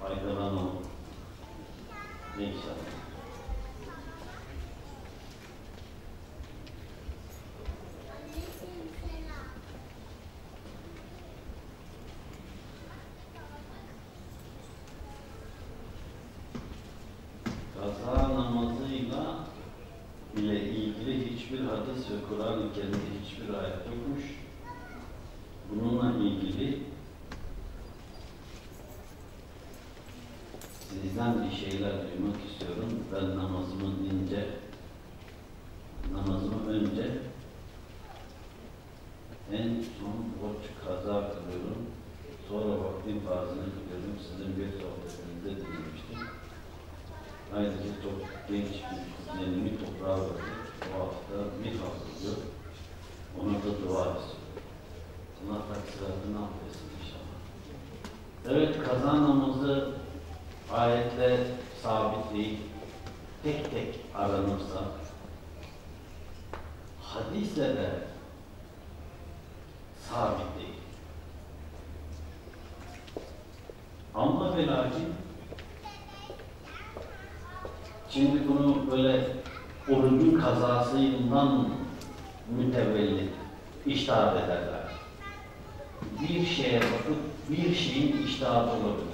faydalanalım. İnşallah. Kaza namazıyla ile ilgili hiçbir hadis ve Kur'an-ı Kerim'de hiçbir ayet yokmuş. Bununla ilgili sizden bir şeyler duymak istiyorum. Ben namazımı önce en son borç kaza kılıyorum. Sonra vaktin farzını kılıyorum. Sizin bir sohbetinizde dinlemiştim. Ayrıca çok genç bir kuzenimi toprağa verdik. Bu hafta bir hazırlıyor. Ona da dua istiyorum. Allah taksiratını affetsin inşallah. Evet, kaza namazı ayette sabit değil. Tek tek aranırsa, hadisle de sabit değil. Ama ve lakin şimdi bunu böyle orucun kazasından mütevellit iştahat ederler. Bir şeye bakıp bir şeyin iştahatı olabilir.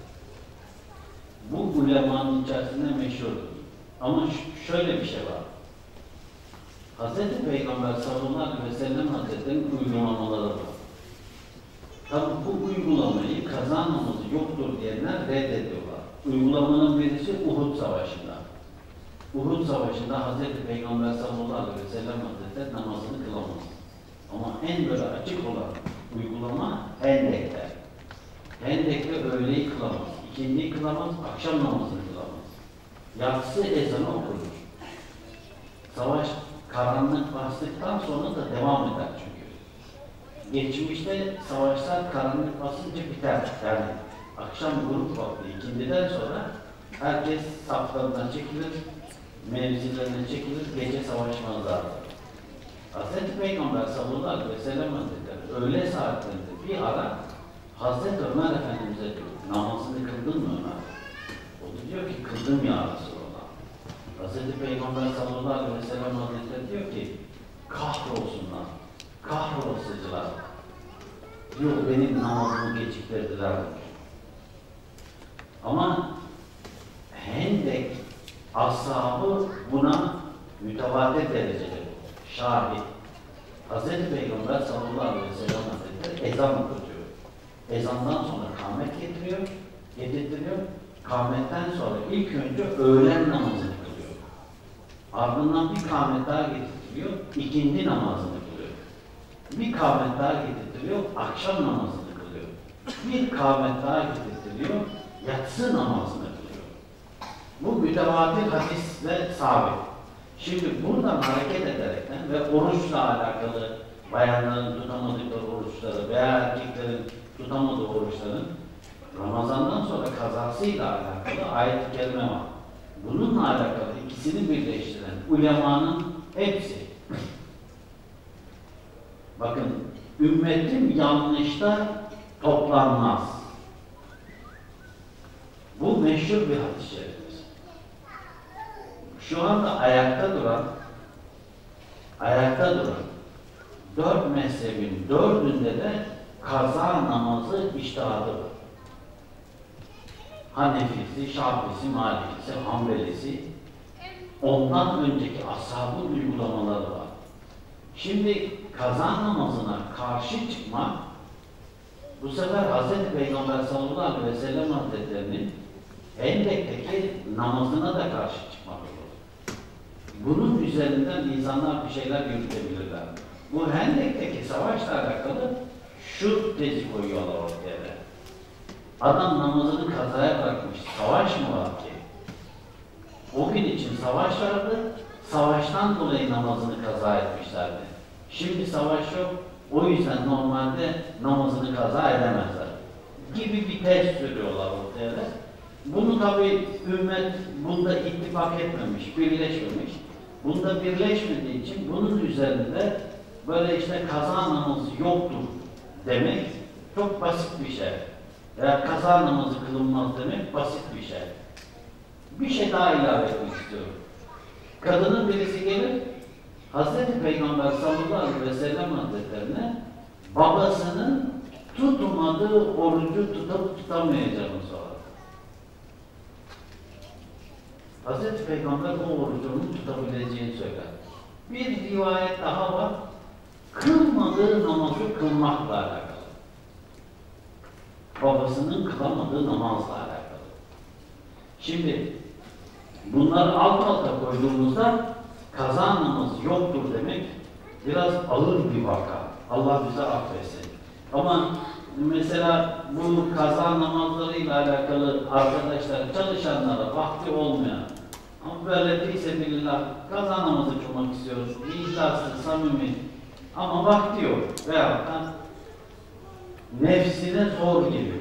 Bu ulemanın içerisinde meşhurdur. Ama şöyle bir şey var. Hz. Peygamber sallallahu aleyhi ve sellem Hazretleri'nin uygulamaları var. Tabi bu uygulamayı kaza namazı yoktur diyenler reddediyorlar. Uygulamanın birisi Uhud Savaşı'nda. Uhud Savaşı'nda Hz. Peygamber sallallahu aleyhi ve sellem Hazretleri namazını kılamaz. Ama en böyle açık olan uygulama Hendek'te. Hendek'te öğleyi kılamaz, ikindiyi kılamaz, akşam namazını kılamaz. Yatsı ezanı okunur. Savaş karanlık bastıktan sonra da devam eder çünkü. Geçmişte savaşlar karanlık basınca biter. Yani akşam grup vakti ikindiden sonra herkes saflarından çekilir, mevzilerine çekilir, gece savaşmazlar. Hz. Peygamber sallallahu aleyhi ve sellem Hazretleri öğle saatlerinde bir ara Hazreti Ömer Efendimiz'e diyor, namazını kıldın mı Ömer? O da diyor ki, kıldım ya Resulallah. Hazreti Peygamber sallallahu aleyhi ve sellem Hazretleri diyor ki, kahrolsunlar, kahrolasıcılar. Diyor, benim namazımı geciktirdiler. Ama Hendek ashabı buna mütevatir derecede şahit. Hazreti Peygamber sallallahu aleyhi ve sellem Hazretleri ezan okutuyor. Ezandan sonra kâhmet getirtiriyor. Kâhmetten sonra ilk önce öğlen namazını kılıyor. Ardından bir kâhmet daha getirtiriyor, ikindi namazını kılıyor. Bir kâhmet daha getirtiriyor, akşam namazını kılıyor. Bir kâhmet daha getirtiriyor, yatsı namazını kılıyor. Bu mütevatir hadisle sabit. Şimdi buradan hareket ederekten ve oruçla alakalı bayanların tutamadıkları oruçları veya erkeklerin tutamadığı oruçların Ramazan'dan sonra kazasıyla alakalı ayet-i kerime var. Bununla alakalı ikisini birleştiren ulemanın hepsi. Bakın, ümmetim yanlışta toplanmaz. Bu meşhur bir hadis-i şeriftir. Şu anda ayakta duran dört mezhebin dördünde de kaza namazı iştihadı var. Hanefisi, Şafisi, Malikisi, Hanbelisi, ondan önceki ashabın uygulamaları var. Şimdi kaza namazına karşı çıkmak, bu sefer Hz. Peygamber sallallahu aleyhi ve sellem Hazretlerinin Hendek'teki namazına da karşı çıkmak olur. Bunun üzerinden insanlar bir şeyler yürütebilirler. Bu Hendek'teki savaşla alakalı şu tezi koyuyorlar ortaya. Adam namazını kazaya bırakmış. Savaş mı var ki? O gün için savaş vardı. Savaştan dolayı namazını kaza etmişlerdi. Şimdi savaş yok. O yüzden normalde namazını kaza edemezler. Gibi bir tez sürüyorlar ortaya. Bunu tabi ümmet bunda ittifak etmemiş, birleşmemiş. Bunda birleşmediği için bunun üzerinde böyle işte kaza namazı yoktur demek çok basit bir şey. veya kaza namazı kılınmaz demek basit bir şey. Bir şey daha ilave etmek istiyorum. Kadının birisi gelir, Hazreti Peygamber sallallahu aleyhi ve sellem hazretlerine babasının tutmadığı orucu tutup tutamayacağını sorar. Hazreti Peygamber o orucunu tutabileceğini söyler. Bir rivayet daha var, kılmadığı namazı kılmakla alakalı. Babasının kılamadığı namazla alakalı. Şimdi bunları alt alta koyduğumuzda kaza namazı yoktur demek biraz ağır bir vaka. Allah bize affetsin. Ama mesela bu kaza namazlarıyla alakalı arkadaşlar, çalışanlara vakti olmayan ama böyle değilse bilillah kaza namazı kılmak istiyoruz. İhlaslı, samimi ama vakti yok. Veyahut da nefsine zor geliyor.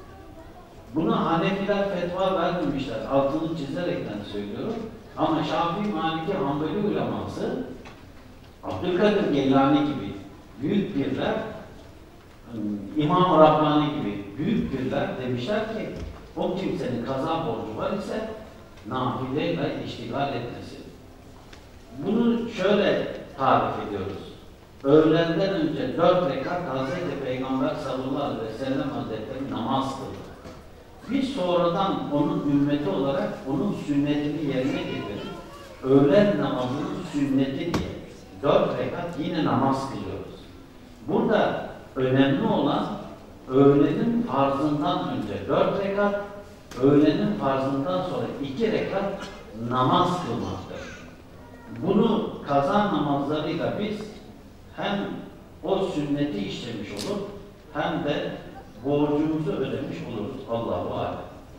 Buna Hanefiler fetva vermemişler. Altını çizerekten söylüyorum. Ama Şafii, Maliki, Hanbeli uleması Abdülkadir Geylani gibi büyük birler, İmam-ı Rabbani gibi büyük birler demişler ki o kimsenin kaza borcu var ise nafileyle iştigal etmesi. Bunu şöyle tarif ediyoruz. Öğlenden önce 4 rekat Hazreti Peygamber sallallahu aleyhi ve sellem hazretleri namaz kıldı. Biz sonradan onun ümmeti olarak onun sünnetini yerine getirip öğlen namazının sünneti diye 4 rekat yine namaz kılıyoruz. Burada önemli olan öğlenin farzından önce 4 rekat, öğlenin farzından sonra 2 rekat namaz kılmaktır. Bunu kaza namazlarıyla biz hem o sünneti işlemiş olur hem de borcumuzu ödemiş oluruz. Allahu alem.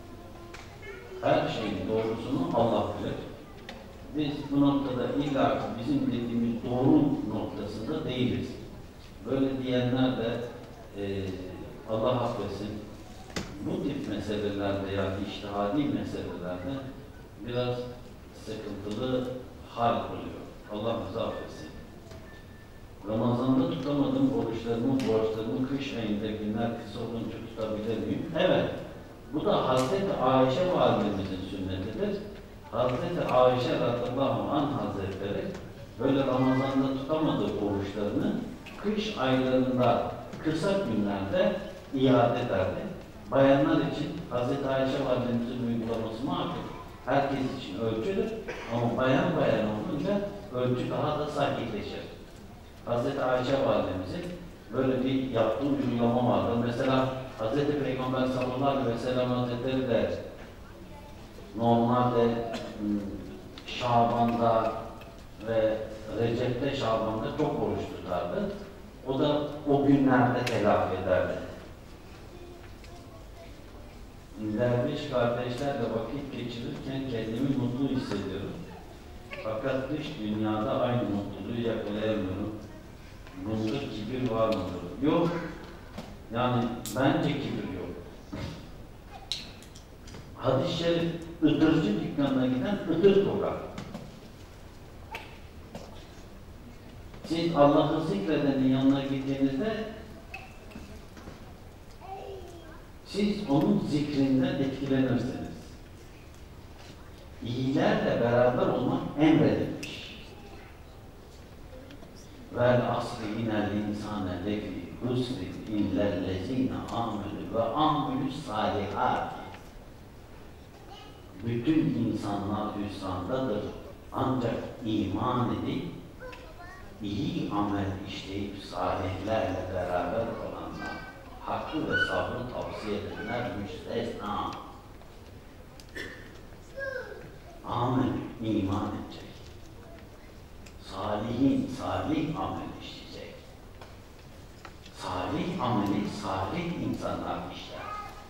Her şeyin doğrusunu Allah bilir. Biz bu noktada illa bizim dediğimiz doğru noktasında değiliz. Böyle diyenler de Allah affetsin bu tip meselelerde yani içtihadi meselelerde biraz sıkıntılı hal oluyor. Allah bizi affetsin. Ramazan'da tutamadığım oruçlarımı, borçlarımı kış ayında günler kısa olunca tutabilir miyim? Evet. Bu da Hazreti Ayşe validemizin sünnetidir. Hazreti Ayşe radıyallahu anh hazretleri böyle Ramazan'da tutamadığı oruçlarını kış aylarında kısa günlerde iade ederdi. Bayanlar için Hazreti Ayşe validemizin uygulaması makul. Herkes için ölçüdür ama bayan olunca ölçü daha da sahihleşir. Hazreti Ayşe validemizin böyle bir yaptığı uygulama vardır. Mesela Hazreti Peygamber sallallahu aleyhi ve sellem hazretleri de normalde Şaban'da ve Recep'te Şaban'da çok oruç tutardı. O da o günlerde telafi ederdi. Derviş kardeşlerle vakit geçirirken kendimi mutlu hissediyorum. Fakat dış dünyada aynı mutluluğu yakalayamıyorum. Bunda kibir var mıdır? Yok. Yani bence kibir yok. Hadis-i şerif, ıdırcı dükkanına giden ıdır kokar. Siz Allah'ı zikredenin yanına gittiğinizde siz onun zikrinden etkilenirsiniz. İyilerle beraber olmak emredilmiş. Vel asri inel insane lefi husri illellezine amelü ve amelü salihat. Bütün insanlar hüsrandadır. Ancak iman edip iyi amel işleyip salihlerle beraber olanlar, hakkı ve sabrı tavsiye edenler müstesna. Amin, iman edecek. Salih amel işleyecek. Salih ameli salih insanlar işler.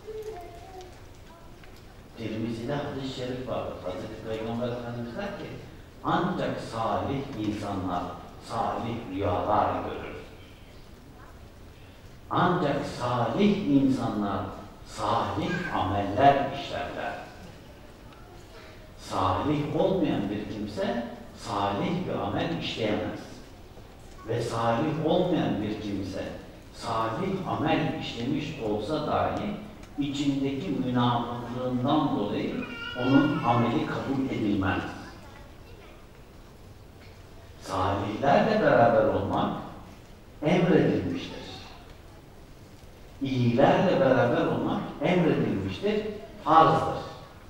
Tirmizi'de hadis-i şerif vardır. Hazreti Peygamber Efendimiz der ki, ancak salih insanlar salih rüyalar görür. Ancak salih insanlar salih ameller işlerler. Salih olmayan bir kimse salih bir amel işleyemez. Ve salih olmayan bir kimse salih amel işlemiş olsa dahi içindeki münafıklığından dolayı onun ameli kabul edilmez. Salihlerle beraber olmak emredilmiştir. İyilerle beraber olmak emredilmiştir, farzdır.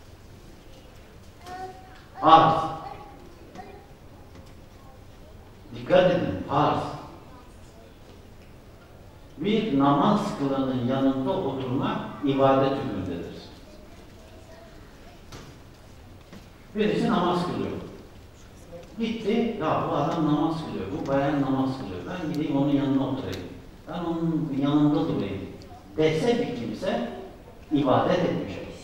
Farz. Dikkat edin, farz. Bir namaz kılanın yanında oturmak ibadet hükmündedir. Birisi namaz kılıyor. Gitti, ya bu adam namaz kılıyor, bu bayan namaz kılıyor. Ben gideyim onun yanına oturayım. Ben onun yanında durayım. Dese bir kimse ibadet etmiş olur.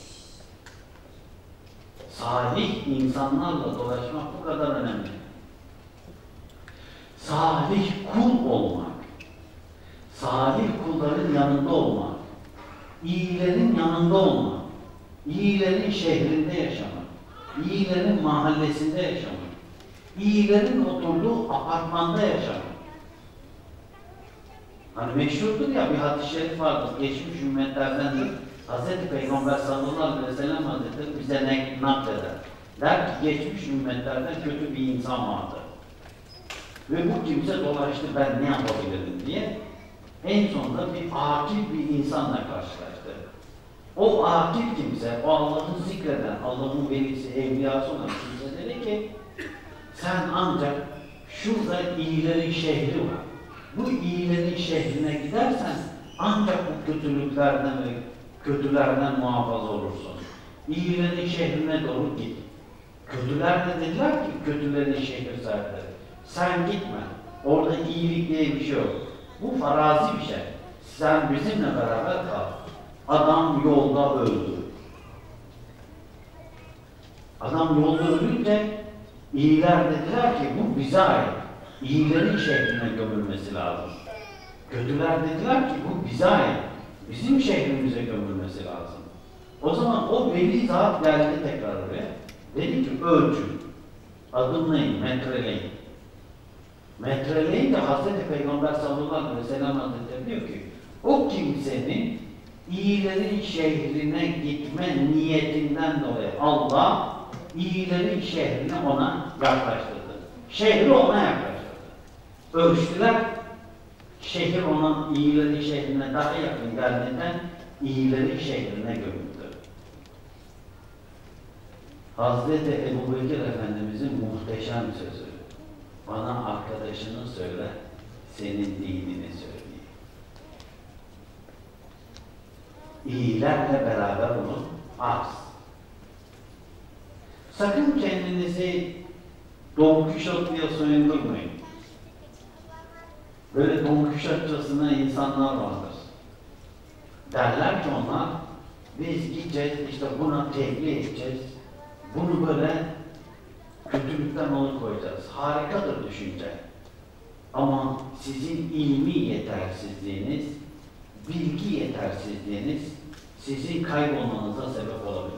Salih insanlarla dolaşmak bu kadar önemli. Salih kul olmak, salih kulların yanında olmak, iyilerin yanında olmak, iyilerin şehrinde yaşamak, iyilerin mahallesinde yaşamak, iyilerin oturduğu apartmanda yaşamak. Hani meşhurdur ya, bir hadis-i şerif vardır, geçmiş ümmetlerdendir. Hz. Peygamber sallallahu aleyhi ve sellem Hazretleri bize nakleder. Der ki geçmiş ümmetlerden kötü bir insan vardı. Ve bu kimse dolaştı, ben ne yapabilirim diye. En sonunda bir akif bir insanla karşılaştı. O akif kimse, o Allah'ı zikreden, Allah'ın velisi, evliyası olan kimse dedi ki, sen ancak şurada iyilerin şehri var. Bu iyilerin şehrine gidersen ancak bu kötülüklerden ve kötülerden muhafaza olursun. İyilerin şehrine doğru git. Kötüler de dediler ki kötülerin şehri sahipleri. Sen gitme. Orada iyilik diye bir şey yok. Bu farazi bir şey. Sen bizimle beraber kal. Adam yolda öldü. Adam yolda ölünce iyiler dediler ki bu bize ait. İyilerin şehrine gömülmesi lazım. Kötüler dediler ki bu bize ait. Bizim şehrimize gömülmesi lazım. O zaman o veli zat geldi tekrar oraya. Dedi ki ölçün. Adımlayın, metreleyin. Metreleyin de Hz. Peygamber sallallahu aleyhi ve sellem Hazretleri diyor ki o kimsenin iyilerin şehrine gitme niyetinden dolayı Allah iyilerin şehrine ona yaklaştırdı. Şehri ona yaklaştırdı. Ölçtüler. Şehir onun iyilerin şehrine daha yakın geldiğinden iyilerin şehrine gömüldü. Hazreti Ebubekir Efendimizin muhteşem sözü. Bana arkadaşını söyle, senin dinini söyleyeyim. İyilerle beraber olun, az. Sakın kendinizi Don Kişot diye soyundurmayın. Böyle Don Kişotçasına insanlar vardır. Derler ki onlar, biz gideceğiz, işte buna tebliğ edeceğiz. Bunu böyle kötülükten alıkoyacağız. Harikadır düşünce. Ama sizin ilmi yetersizliğiniz, bilgi yetersizliğiniz sizin kaybolmanıza sebep olabilir.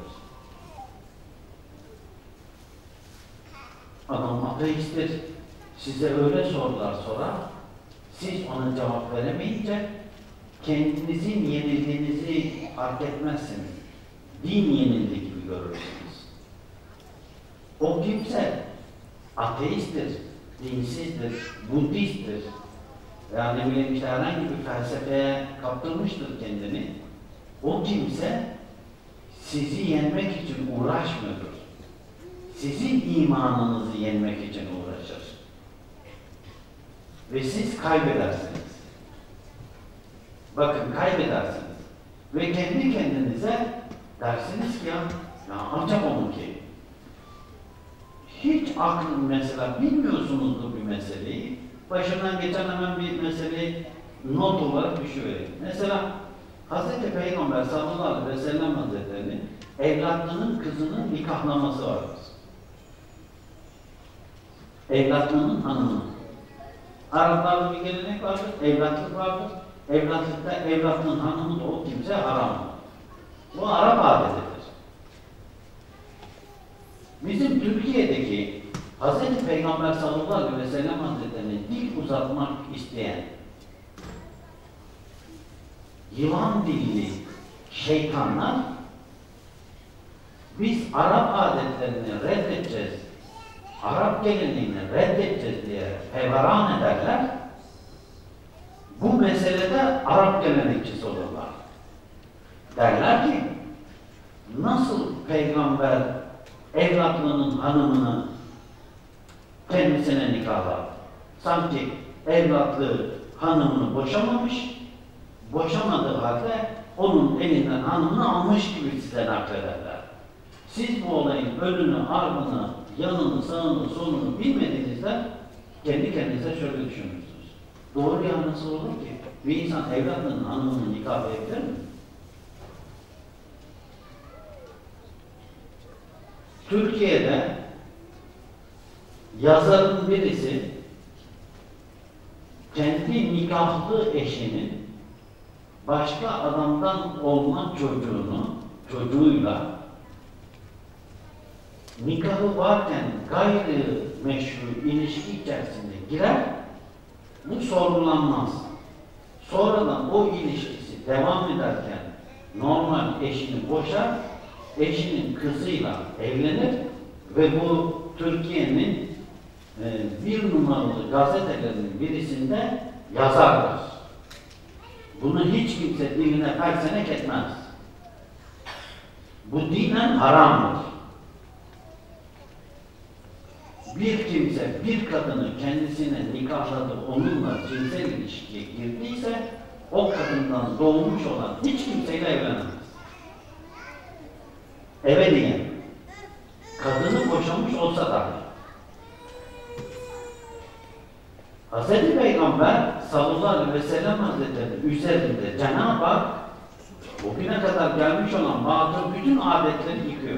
Adam ateisttir. Size öyle sorular sorar, siz ona cevap veremeyince kendinizin yenildiğinizi fark etmezsiniz. Din yenildi gibi görürsünüz. O kimse ateisttir, dinsizdir, Budisttir. Yani ne bileyim işte herhangi bir felsefeye kaptırmıştır kendini. O kimse sizi yenmek için uğraşmıyordur. Sizin imanınızı yenmek için uğraşır. Ve siz kaybedersiniz. Bakın kaybedersiniz. Ve kendi kendinize dersiniz ki ya ancak onun ki. Hiç aklım mesela bilmiyorsunuzdur bir meseleyi. Başından geçen hemen bir meseleyi not olarak düşüvereyim. Mesela Hz. Peygamber sallallahu aleyhi ve sellem Hazretleri'nin evlatlının kızının nikahlaması vardır. Evlatlının hanımı. Araplarda bir gelenek vardır, evlatlık vardır. Evlatlıkta evlatlının hanımı da o kimse haram. Bu Arap adetidir. Bizim Türkiye'deki Hz. Peygamber sallallahu aleyhi ve sellem Hazretleri'ne dil uzatmak isteyen, yılan dilli, şeytanlar biz Arap adetlerini reddedeceğiz, Arap geleneğini reddedeceğiz diye feveran ederler. Bu meselede Arap gelenekçisi olurlar. Derler ki, nasıl peygamber evlatlığının hanımını kendisine nikahlar? Sanki evlatlığı hanımını boşamamış, boşamadığı halde onun elinden hanımını almış gibi size naklederler. Siz bu olayın önünü, ardını, yanını, sağını, solunu bilmediğinizde kendi kendinize şöyle düşünürsünüz. Doğru ya nasıl olur ki? Bir insan evladının hanımını nikah edebilir mi? Türkiye'de yazarın birisi kendi nikahlı eşinin başka adamdan olma çocuğuyla nikahı varken gayri meşru ilişki içerisinde girer, bu sorgulanmaz. Sonradan o ilişkisi devam ederken normal eşini boşar, eşinin kızıyla evlenir ve bu Türkiye'nin bir numaralı gazetelerinin birisinde yazarlar. Bunu hiç kimse diline tersenek etmez. Bu dinen haramdır. Bir kimse bir kadını kendisine nikahladı, onunla cinsel ilişkiye girdiyse o kadından doğmuş olan hiç kimseyle evlenemez. Ebediyen. Kadını boşamış olsa dahi. Hz. Peygamber sallallahu aleyhi ve sellem Hazretleri üzerinde Cenab-ı Hak bugüne kadar gelmiş olan bazı bütün adetleri yıkıyor.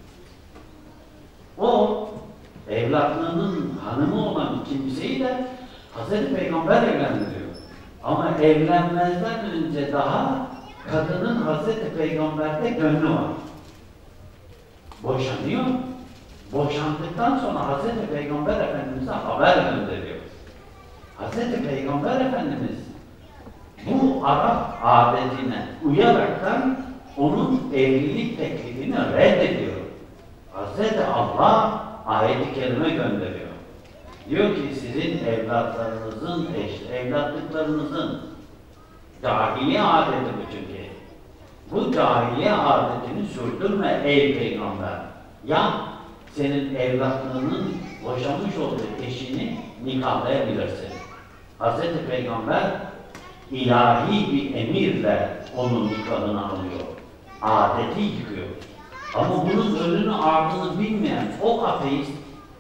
O evlatlığının hanımı olan kimseyi de Hz. Peygamber evlendiriyor. Ama evlenmezden önce daha kadının Hz. Peygamber'de gönlü var. Boşanıyor. Boşandıktan sonra Hz. Peygamber Efendimiz'e haber gönderiyor. Hz. Peygamber Efendimiz bu Arap adetine uyaraktan onun evlilik teklifini reddediyor. Hz. Allah ayet-i kerime gönderiyor. Diyor ki sizin evlatlarınızın, evlatlıklarınızın cahiliye adeti bu çünkü. Bu cahiliye adetini sürdürme ey peygamber. Ya senin evlatlığının boşanmış olduğu eşini nikahlayabilirsin. Hz. Peygamber ilahi bir emirle onun nikahını alıyor. Adeti yıkıyor. Ama bunun önünü ardını bilmeyen o ateist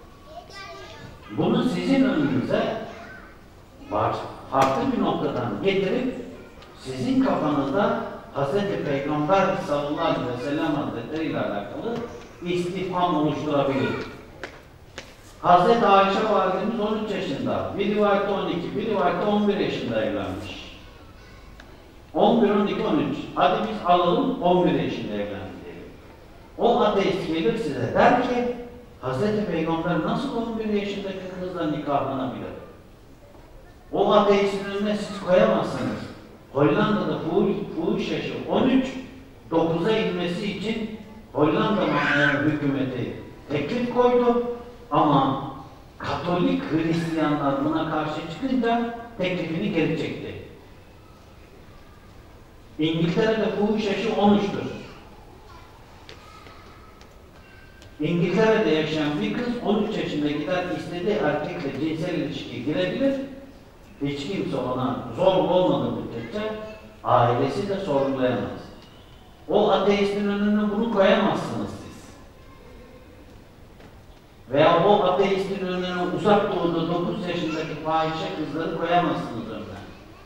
bunu sizin önünüze farklı bir noktadan getirip sizin kafanızda Hz. Peygamber sallallahu aleyhi ve sellem Hazretleri ile alakalı istifham oluşturabilir. Hz. Ayşe validemiz 13 yaşında, bir rivayette 12, bir rivayette 11 yaşında evlenmiş. 11, 12, 13. Hadi biz alalım 11 yaşında evlendi. O ateist gelir size der ki Hz. Peygamber nasıl 11 yaşındaki kızla nikahlanabilir? O ateistin önüne siz koyamazsınız. Hollanda'da fuhuş yaşı 13, 9'a inmesi için Hollanda hükümeti teklif koydu ama Katolik Hristiyanlar buna karşı çıkınca teklifini geri çekti. İngiltere'de fuhuş yaşı 13'tür. İngiltere'de yaşayan bir kız 13 yaşında gider istediği erkekle cinsel ilişkiye girebilir. Hiç kimse ona zor olmadığı müddetçe ailesi de sorgulayamaz. O ateistin önüne bunu koyamazsınız siz. Veya o ateistin önüne uzak doğuda 9 yaşındaki fahişe kızları koyamazsınız önüne.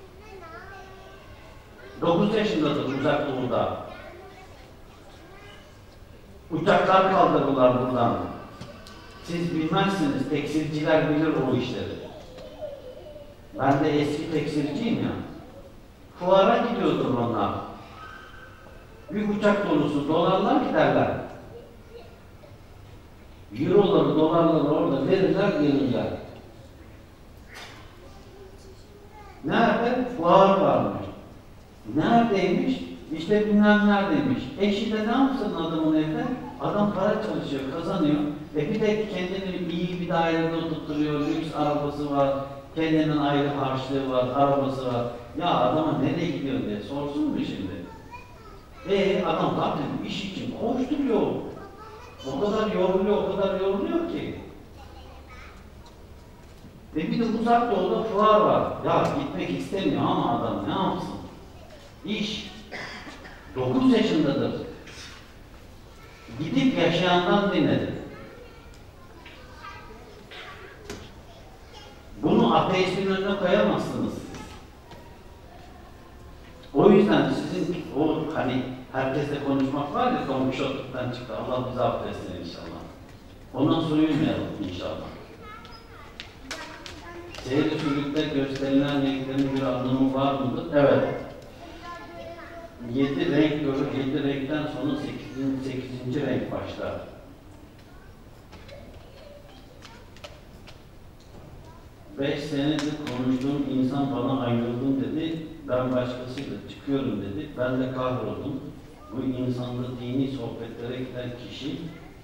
9 yaşındadır uzak doğuda. Uçaklar kaldırırlar buradan. Siz bilmezsiniz, tekstilciler bilir o işleri. Ben de eski tekstilciyim ya. Fuara gidiyordur onlar. Bir uçak dolusu dolarlar giderler. Euroları, dolarları orada verirler, gelirler. Nerede? Fuar varmış. Neredeymiş? İşte bilmem neredeymiş. Eşi de ne yapsın adamın evde? Adam para çalışıyor, kazanıyor. Bir de kendini iyi bir dairede oturtuyor, lüks arabası var, kendinin ayrı harçlığı var, arabası var. Ya adama nereye gidiyor diye sorsun mu şimdi? Adam zaten iş için koşturuyor. O kadar yoruluyor, o kadar yoruluyor ki. Bir de uzak doğuda fuar var. Ya gitmek istemiyor ama adam ne yapsın? İş 9 yaşındadır. Gidip yaşayandan dinledim. Bunu ateistin önüne koyamazsınız. O yüzden sizin o hani herkesle konuşmak var ya, komşuluktan çıktı. Allah bizi affetsin inşallah. Ondan soyunmayalım inşallah. Seyir-i sülükte gösterilen renklerin bir anlamı var mıdır? Evet. 7 renk görür, 7 renkten sonra 8. renk başlar. Beş senedir konuştuğum insan bana ayrıldım dedi, ben başkasıyla çıkıyorum dedi, ben de kahroldum. Bu insanda dini sohbetlere giden kişi,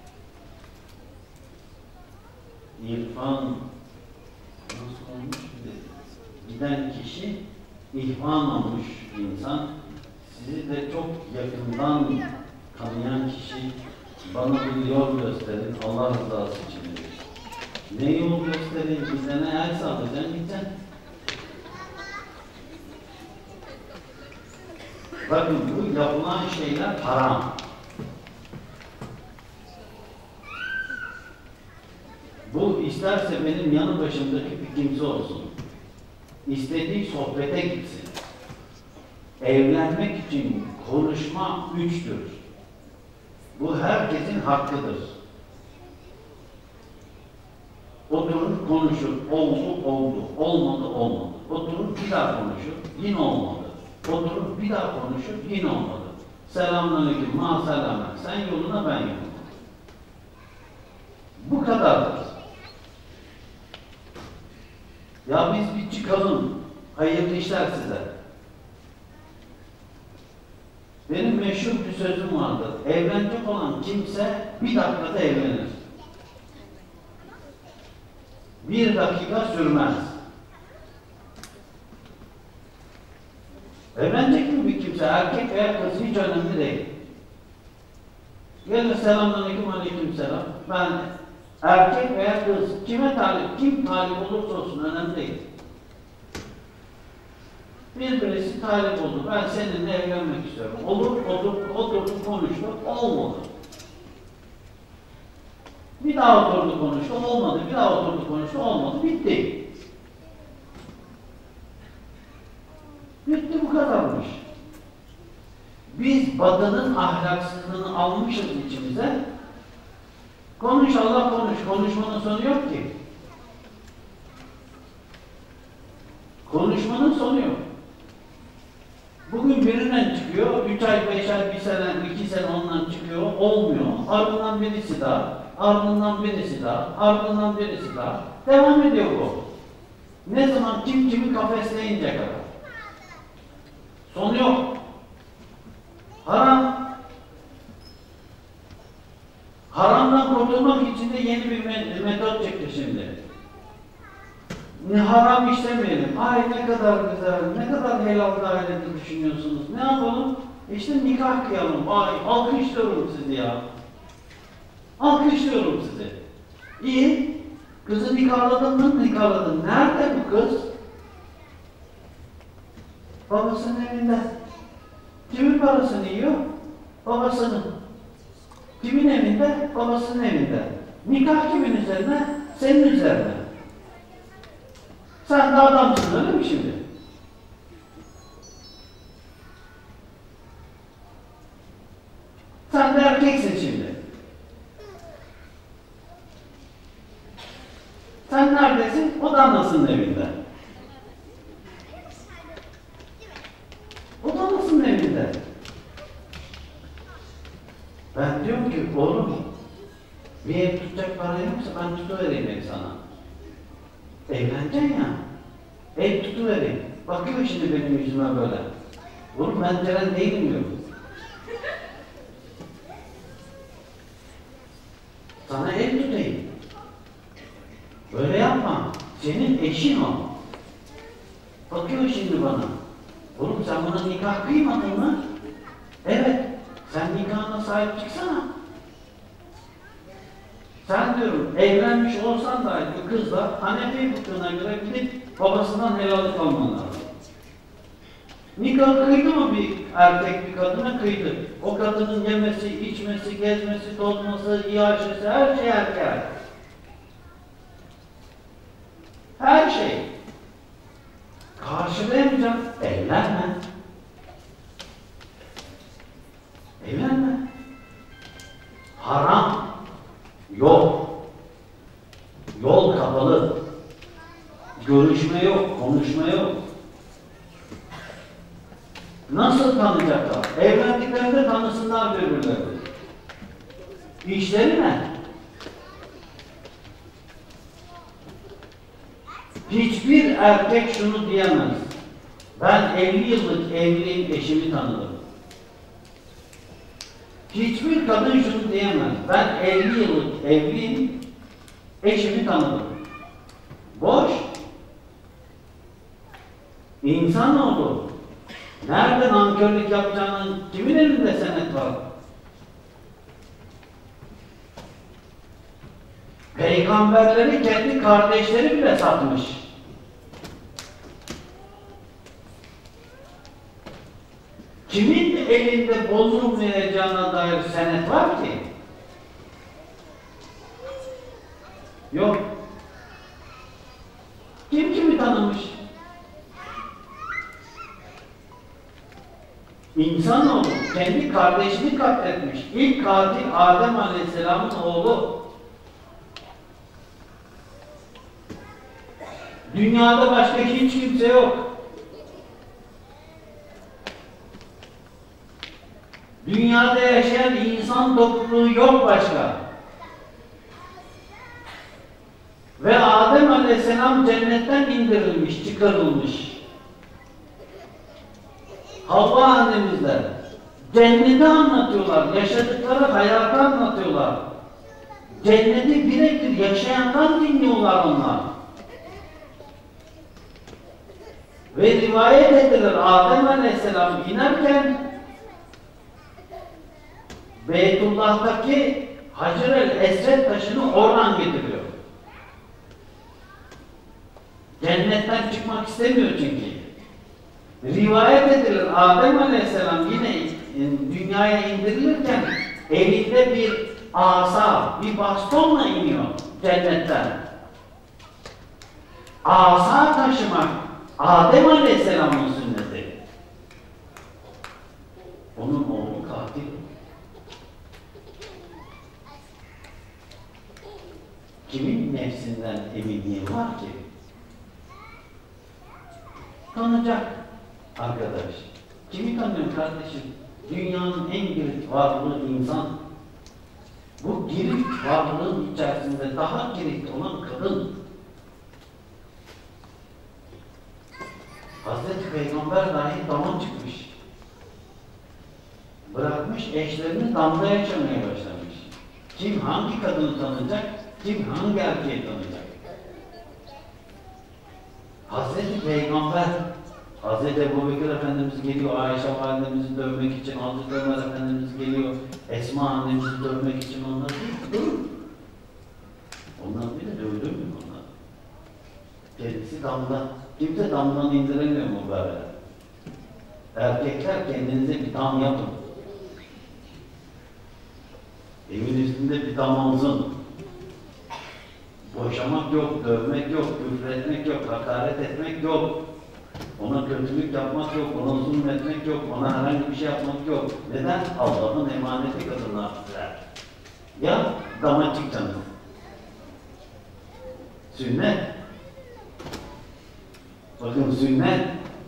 irfan, nasıl olmuş dedi, giden kişi, ihvan olmuş insan, sizi de çok yakından tanıyan kişi, bana bir yol gösterin, Allah rızası için dedi. Ne yol göstereyim, bize ne el sallayacaksın, gideceksin. Bakın bu yapılan şeyler haram. Bu isterse benim yanı başımdaki bir kimse olsun. İstediği sohbete gitsin. Evlenmek için konuşma güçtür. Bu herkesin hakkıdır. Oturur konuşur, oldu oldu, olmadı olmadı. Oturur bir daha konuşur, yine olmadı. Oturur bir daha konuşur, yine olmadı. Selamünaleyküm, ma selamet. Sen yoluna, ben yoluna. Bu kadardır. Ya biz bir çıkalım, hayırlı işler size. Benim meşhur bir sözüm vardır. Evlenecek olan kimse bir dakikada evlenir. 1 dakika sürmez. Evlenecek mi bir kimse? Erkek veya kız hiç önemli değil. Gelir selamünaleyküm, aleykümselam. Ben erkek veya kız, kime talip, kim talip olursa olsun önemli değil. Birisi talip oldu, ben seninle evlenmek istiyorum. Olur, oturdu, konuştu, olmadı. Bir daha oturdu, konuştu, olmadı. Bir daha oturdu, konuştu, olmadı. Bitti. Bitti, bu kadarmış. Biz Batı'nın ahlaksızlığını almışız içimize. Konuş Allah konuş. Konuşmanın sonu yok ki. Konuşmanın sonu yok. Bugün birinden çıkıyor, 3 ay, 5 ay, 1 sene, 2 sene ondan çıkıyor, olmuyor. Ardından birisi daha, ardından birisi daha, ardından birisi daha. Devam ediyor bu. Ne zaman kim kimi kafesleyinceye kadar. Sonu yok. Haram. Haramdan kurtulmak için de yeni bir metot çıktı şimdi. Haram işlemeyelim. Ay ne kadar güzel, ne kadar helal dairede düşünüyorsunuz. Ne yapalım? İşte nikah kıyalım. Vay, alkışlıyorum sizi ya. Alkışlıyorum sizi. İyi. Kızı nikahladın mı? Nikahladın. Nerede bu kız? Babasının evinde. Kimin parasını yiyor? Babasının. Kimin evinde? Babasının evinde. Nikah kimin üzerine? Senin üzerine. Sen de adamsın, öyle mi şimdi? Sen de erkeksin şimdi. Sen neredesin? O da anasının evinde. O da anasının evinde. Ben diyorum ki, oğlum, bir ev tutacak para yoksa ben tutuvereyim ev sana. Evleneceksin ya, ev tutuvereyim. Bakıyor şimdi benim yüzüme böyle. Oğlum ben Ceren değilim diyorum. Sana el tutayım. Böyle yapma. Senin eşin o. Bakıyor şimdi bana. Oğlum sen bana nikah kıymadın mı? Evet. Sen nikahına sahip çıksana. Sen diyorum evlenmiş olsan da bu kızla Hanefi fıkhına göre gidip babasından helallik alman lazım. Nikah kıydı mı bir erkek bir kadına? Kıydı. O kadının yemesi, içmesi, gezmesi, tozması, iaşesi, her şey erkek. Her şey. Karşılayamayacağım. Evlenme. Evlenme. Haram. Yok. Yol kapalı. Görüşme yok, konuşma yok. Nasıl tanıyacaklar? Evlendiklerinde tanısınlar birbirlerini. İşleri ne? Hiçbir erkek şunu diyemez. Ben 50 yıllık evliyim, eşimi tanıdım. Hiçbir kadın şunu diyemez. Ben 50 yıllık evliyim, eşimi tanıdım. Boş. İnsanoğlu. Nerede nankörlük yapacağının kimin elinde senet var? Peygamberleri kendi kardeşleri bile satmış. Kimin elinde bozulmayacağına dair senet var ki? Yok. Kim kimi tanımış? İnsanoğlu kendi kardeşini katletmiş. İlk katil Adem Aleyhisselam'ın oğlu. Dünyada başka hiç kimse yok. Dünyada yaşayan insan topluluğu yok başka. Ve Adem Aleyhisselam cennetten indirilmiş, çıkarılmış. Havva annemizler cenneti anlatıyorlar, yaşadıkları hayatı anlatıyorlar. Cenneti birebir yaşayandan dinliyorlar onlar. Ve rivayet edilir Adem Aleyhisselam inerken Beytullah'taki Hacer-el-Esved taşını oradan getiriyor. Cennetten çıkmak istemiyor çünkü. Rivayet edilir Adem Aleyhisselam yine dünyaya indirilirken elinde bir asa, bir bastonla iniyor cennetten. Asa taşımak Adem Aleyhisselam'ın sünneti. Onun oğlu katil. Kimin nefsinden eminliği var ki? Tanıyacak arkadaş. Kimi tanıyorum kardeşim? Dünyanın en girik varlığı insan. Bu girik varlığın içerisinde daha girik olan kadın. Hazreti Peygamber dahi dama çıkmış. Bırakmış eşlerini damda yaşamaya başlamış. Kim hangi kadını tanıyacak? Kim hangi erkeği tanıyacak? Hazreti Peygamber, Hazreti Ebubekir Efendimiz geliyor, Ayşe Validemizi dövmek için, Hazreti Ömer Efendimiz geliyor, Esma annemizi dövmek için onlar değil. Onlar bile dövdürmüyor onlar. Kendisi damla. Kimse damdan indiremiyor mübarek. Erkekler kendinize bir dam yapın. Evin üstünde bir dam olsun. Boşamak yok, dövmek yok, küfretmek yok, hakaret etmek yok. Ona kötülük yapmak yok, ona zulmetmek yok, ona herhangi bir şey yapmak yok. Neden? Allah'ın emaneti kadınlar. Ya dama çıkacaksın. Sünnet. Bakın sünnet.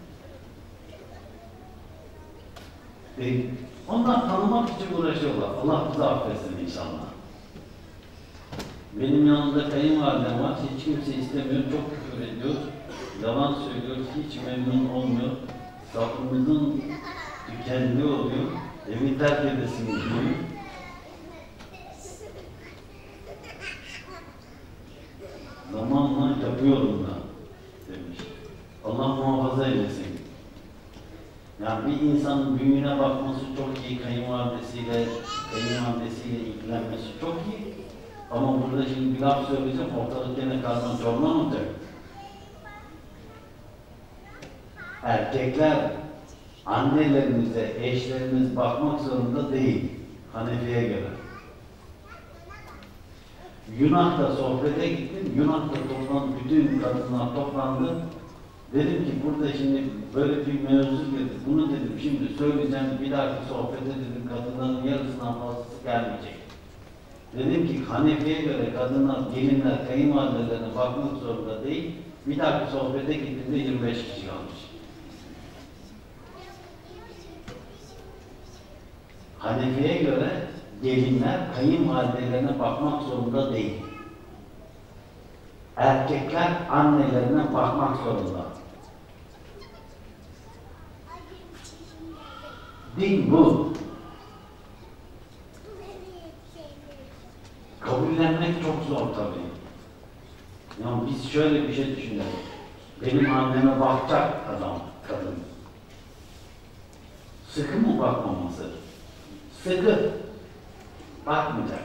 Onlar tanımak için uğraşıyorlar. Allah bizi affetsin inşallah. Benim yanımda kayınvalidem var, hiç kimse istemiyor, çok küfür ediyor, yalan söylüyor, hiç memnun olmuyor, sabrımızın tükendiği oluyor, evi terk edesin diyor. yapıyorum da demiş. Allah muhafaza eylesin. Yani bir insanın büyüğüne bakması çok iyi, kayınvalidesiyle ilgilenmesi çok iyi. Ama burada şimdi bir laf söyleyeceğim, ortalık gene karman çorman olacak. Erkekler annelerinize, eşleriniz bakmak zorunda değil, Hanefi'ye göre. Yunan'da sohbete gittim, Yunan'da toplandı, bütün kadınlar toplandı. Dedim ki burada şimdi böyle bir mevzu girdi, bunu dedim şimdi söyleyeceğim, bir dahaki sohbete dedim kadınların yarısından fazlası gelmeyecek. Dedim ki Hanefi'ye göre kadınlar, gelinler, kayınvalidelerine bakmak zorunda değil, bir dahaki sohbete gittiğinde 25 kişi kalmış. Hanefi'ye göre gelinler kayınvalidelerine bakmak zorunda değil. Erkekler annelerine bakmak zorunda. Din bu. Kabullenmek çok zor tabii. Yani biz şöyle bir şey düşünelim. Benim anneme bakacak adam, kadın. Sıkı mı bakmaması? Sıkı. Bakmayacak.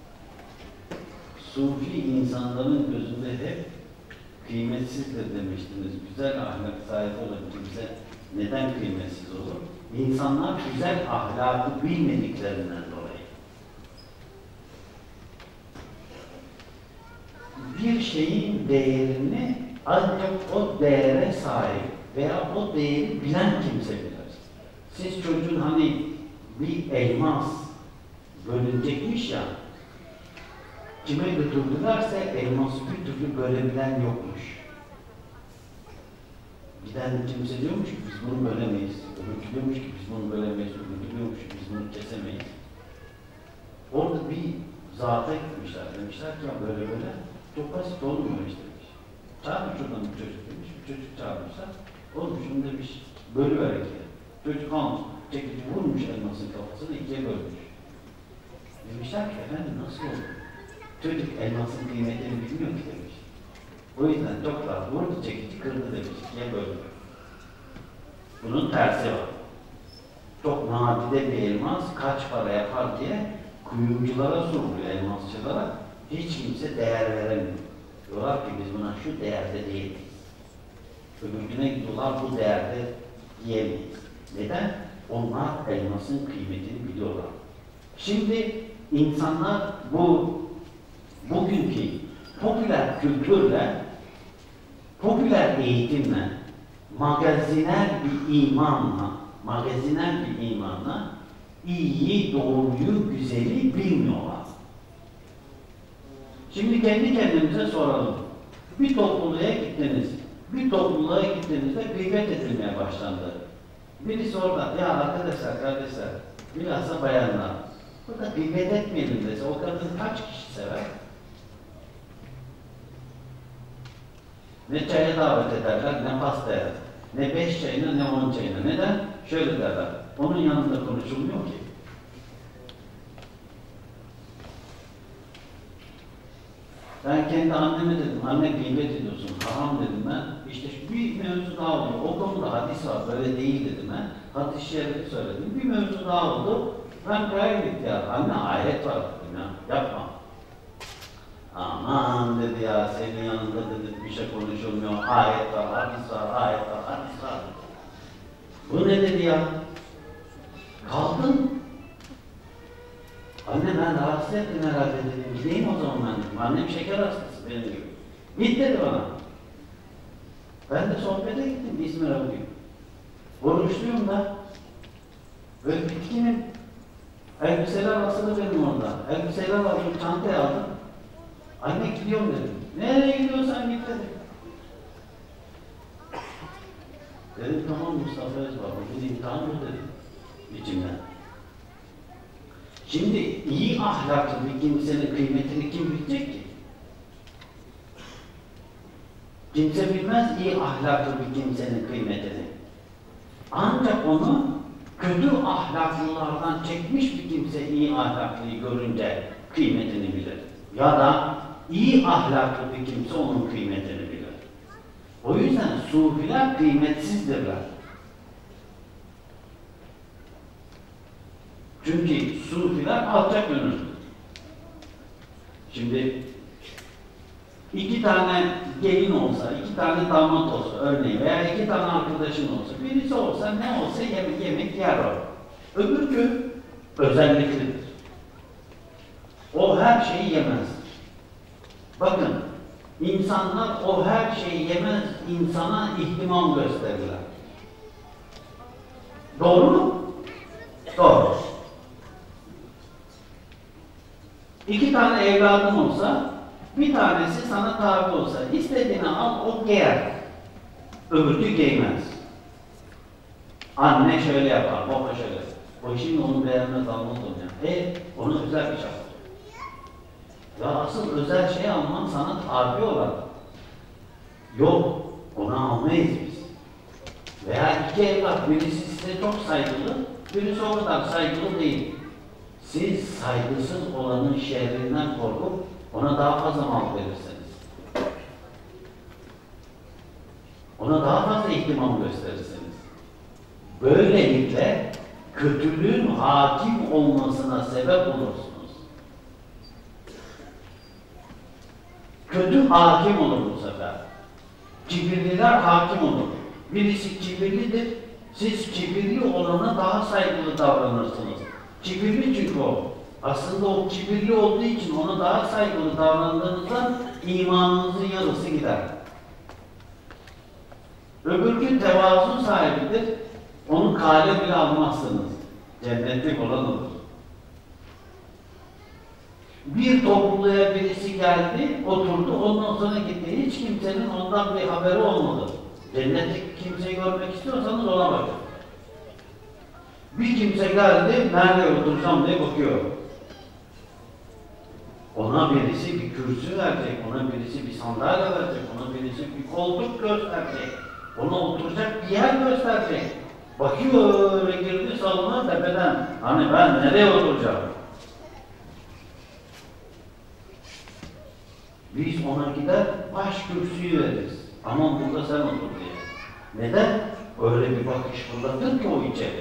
Sufi insanların gözünde hep kıymetsizdir demiştiniz. Güzel ahlak sahibi olan kimse neden kıymetsiz olur? İnsanlar güzel ahlakı bilmediklerinden dolayı. Bir şeyin değerini ancak o değere sahip veya o değeri bilen kimse bilir. Siz çocuğun hani bir elmas bölünecekmiş ya, kime götürdülerse elması bir türlü bölebilen yokmuş. Giden kimse diyormuş ki biz bunu bölemeyiz. Öbürkü diyormuş ki biz bunu bölemeyiz. Öbürkü diyormuş ki biz bunu kesemeyiz. Orada bir zata gitmişler. Demişler ki ya böyle çok basit olmuyor işte demiş. Çağırmış şuradan bir çocuk demiş. Bir çocuk çağırmışlar. Oğlum şunu demiş bölüver ikiye. Çocuk almış. Çekici vurmuş elmasın kafasını ikiye bölmüş. Demişler ki efendim nasıl oldu? Çocuk elmasın kıymetini bilmiyor ki demiş. O yüzden çok rahat vurdu, çekici kırdı demiş. İkiye böldü. Bunun tersi var. Çok nadide bir elmas kaç para yapar diye kuyumculara soruluyor, elmasçılara. Hiç kimse değer veremiyor. Diyorlar ki biz buna şu değerde değiliz. Öbürküne gidiyorlar bu değerde diyemeyiz. Neden? Onlar elmasın kıymetini biliyorlar. Şimdi insanlar bugünkü popüler kültürle, popüler eğitimle, magazinel bir imanla iyiyi, doğruyu, güzeli bilmiyorlar. Şimdi kendi kendimize soralım. Bir topluluğa gittiğinizde gıybet edilmeye başlandı. Birisi orada, ya arkadaşlar, kardeşler, bilhassa bayanlar, burada gıybet etmeyelim dese, o kadın kaç kişi sever? Ne çaya davet ederler, ne pastaya, ne 5 çayına, ne 10 çayına. Neden? Şöyle derler, onun yanında konuşulmuyor ki. Ben kendi anneme dedim, anne gıybet ediyorsun, haram dedim ben. İşte bir mevzu daha oldu, o konuda hadis var, böyle değil dedim ben. Hadis-i şerifi söyledim, bir mevzu daha oldu. Ben gayret ya, anne ayet var dedim ya, yapma. Aman dedi ya, senin yanında dedi bir şey konuşulmuyor, ayet var, hadis var. Bu ne dedi ya? Kaldım. Anne ben rahatsız ettim herhalde dedim, gideyim o zaman ben dedim. Annem şeker hastası benim gibi. Git dedi bana. Ben de sohbete gittim İzmir'e bugün. Oruçluyum da. Böyle bitkinim. Elbiseler asılı benim orada. Elbiseler aldım, çantaya aldım. Anne gidiyorum dedim. Nereye gidiyorsan git dedim. Dedim tamam Mustafa Özbaba, bugün imtihan mı dedim. İçimden. Şimdi iyi ahlaklı bir kimsenin kıymetini kim bilecek ki? Kimse bilmez iyi ahlaklı bir kimsenin kıymetini. Ancak onu kötü ahlaklılardan çekmiş bir kimse iyi ahlaklıyı görünce kıymetini bilir. Ya da iyi ahlaklı bir kimse onun kıymetini bilir. O yüzden sufiler kıymetsizdirler. Çünkü sufiler alçak gönüllü. Şimdi 2 tane gelin olsa, 2 tane damat olsa örneğin veya 2 tane arkadaşın olsa, birisi olsa ne olsa yemek yer o. Öbürkü özelliklidir. O her şeyi yemez. Bakın, insanlar o her şeyi yemez insana ihtimam gösterirler. Doğru mu? Doğru. 2 tane evladın olsa, bir tanesi sana tabi olsa, istediğini al, o giyer. Öbürkü giymez. Anne şöyle yapar, baba şöyle. O şimdi onu beğenmez, almaz onu ya. Onu özel bir şey alır. Ya asıl özel şey alman sana tabi olan. Yok, onu almayız biz. Veya 2 evlat, birisi size çok saygılı, birisi o kadar saygılı değil. Siz saygısız olanın şerrinden korkup ona daha fazla mal verirsiniz. Ona daha fazla ihtimam gösterirsiniz. Böylelikle kötülüğün hakim olmasına sebep olursunuz. Kötü hakim olur bu sefer. Kibirliler hakim olur. Birisi kibirlidir, siz kibirli olana daha saygılı davranırsınız. Kibirli çünkü o. Aslında o kibirli olduğu için ona daha saygılı davrandığınızda imanınızın yarısı gider. Öbürkü tevazu sahibidir, onu kale bile almazsınız. Cennetlik olan olur. Bir topluluğa birisi geldi, oturdu, ondan sonra gitti. Hiç kimsenin ondan bir haberi olmadı. Cennetlik kimseyi görmek istiyorsanız ona bakın. Bir kimse geldi, nerede oturacağım diye bakıyor. Ona birisi bir kürsü verecek, ona birisi bir sandalye verecek, ona birisi bir koltuk gösterecek, ona oturacak bir yer gösterecek. Bakıyor öyle girdi salona tepeden, hani ben nereye oturacağım? Biz ona gider, baş kürsüyü veririz. Ama burada sen otur diye. Neden? Öyle bir bakış fırlatır ki o içeri.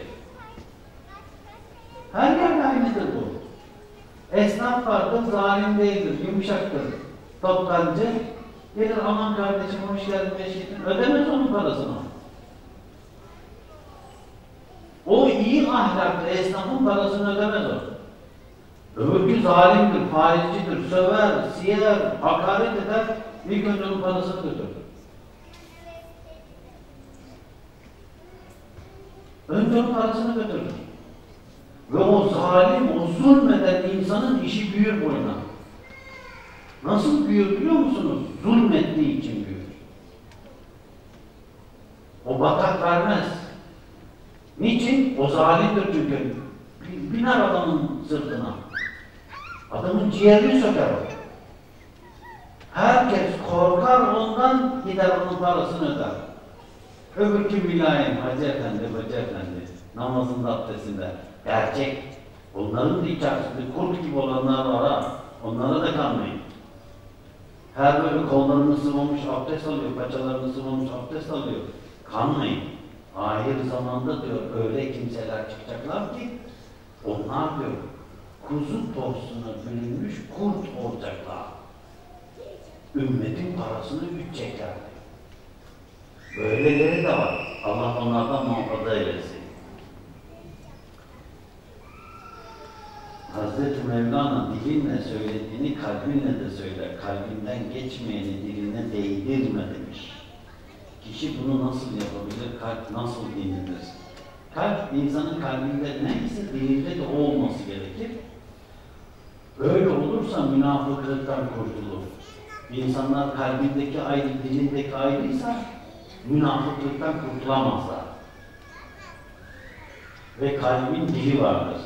Her yerde aynıdır bu. Esnaf vardır, zalim değildir, yumuşaktır. Toptancı, gelir aman kardeşim hoş geldin, beşiktin, ödemez onun parasını. O iyi ahlaklı esnafın parasını ödemez o. Öbürkü zalimdir, faizcidir, söver, siyer, hakaret eder, ilk önce onun parasını götürür. Önce onun parasını götürür. Ve o zalim, o zulmeden insanın işi büyür boyuna. Nasıl büyür biliyor musunuz? Zulmettiği için büyür. O batak vermez. Niçin? O zalimdir çünkü. Biner adamın sırtına. Adamın ciğerini söker o. Herkes korkar ondan, gider onun parasını öder. Öbürkü mülayim, Hacı Efendi, Hacı Efendi, namazında, abdestinde. Gerçek. Onların da içerisinde kurt gibi olanlar var ha. Onlara da kanmayın. Her böyle kollarını sıvamış abdest alıyor, paçalarını sıvamış abdest alıyor. Kanmayın. Ahir zamanda diyor öyle kimseler çıkacaklar ki onlar diyor kuzu postuna bölünmüş kurt olacaklar. Ümmetin parasını ütecekler diyor. Böyleleri de var. Allah onlardan muhafaza eylesin. Hazreti Mevlana dilinle söylediğini kalbinle de söyler. Kalbinden geçmeyeni diline değdirme demiş. Kişi bunu nasıl yapabilir? Kalp nasıl dinlenir? Kalp insanın kalbinde neyse dilinde de o olması gerekir. Öyle olursa münafıklıktan kurtulur. İnsanlar kalbindeki ayrı, dilindeki ayrıysa münafıklıktan kurtulamazlar. Ve kalbin dili vardır.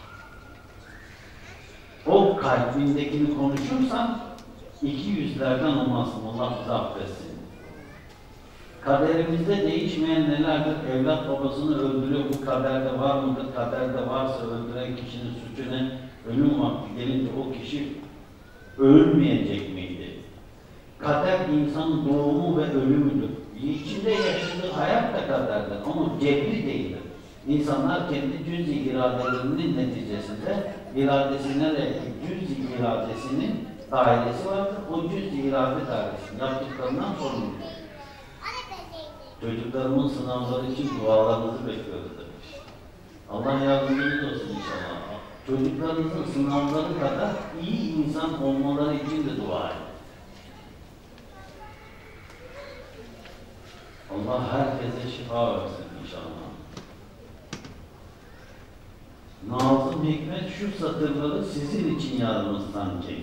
O kalbindekini konuşursan 200'lerden olmazsın. Allah bizi affetsin. Kaderimizde değişmeyen nelerdir? Evlat babasını öldürüyor. Bu kaderde var mıdır? Kaderde varsa öldüren kişinin suçu ne? Ölüm vakti gelince o kişi ölmeyecek miydi? Kader insanın doğumu ve ölümüdür. İçinde yaşadığı hayat da kaderdir ama cebri değildir. İnsanlar kendi cüz-i iradelerinin neticesinde iradesine de cüz-i iradesinin dairesi vardır. O cüz-i irade dairesini yaptıklarından sorumludur. Çocuklarımın sınavları için dualarınızı bekliyoruz demiş. Allah yardımcınız olsun inşallah. Çocuklarınızın sınavları kadar iyi insan olmaları için de dua edin. Allah herkese şifa versin inşallah. Nazım Hikmet şu satırları sizin için yazmış sanki.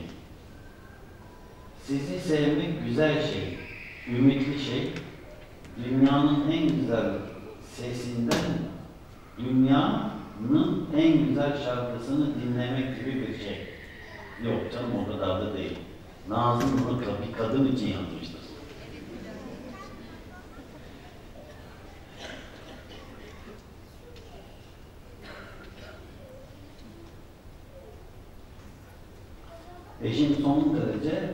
Sizi sevmek güzel şey, ümitli şey. Dünyanın en güzel sesinden, dünyanın en güzel şarkısını dinlemek gibi bir şey. Yok canım, o kadar da değil. Nazım bunu bir kadın için yazmıştır. Eşim son derece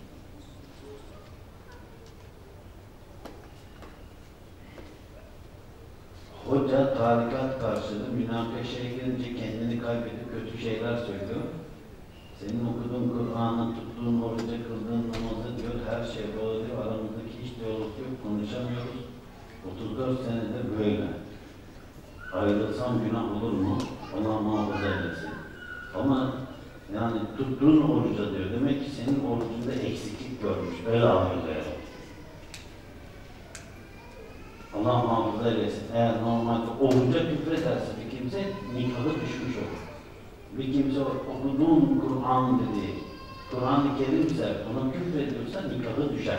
hoca tarikat karşılığı münakaşaya girince kendini kaybedip kötü şeyler söylüyor. Senin okuduğun Kur'an'ı, tuttuğun oruca, kıldığın namazı diyor, her şey doğru diyor, aramızdaki hiç diyalog yok, konuşamıyoruz. 34 senedir böyle. Ayrılsam günah olur mu? Allah muhafaza eylesin. Ama yani tuttuğun oruca diyor, demek ki senin orucunda eksiklik görmüş, öyle alıyor yani. Allah muhafaza eylesin. Eğer normalde oruca küfrederse bir kimse nikahı düşmüş olur. Bir kimse okuduğun Kur'an dediği, Kur'an-ı Kerim'se ona küfrediyorsa nikahı düşer.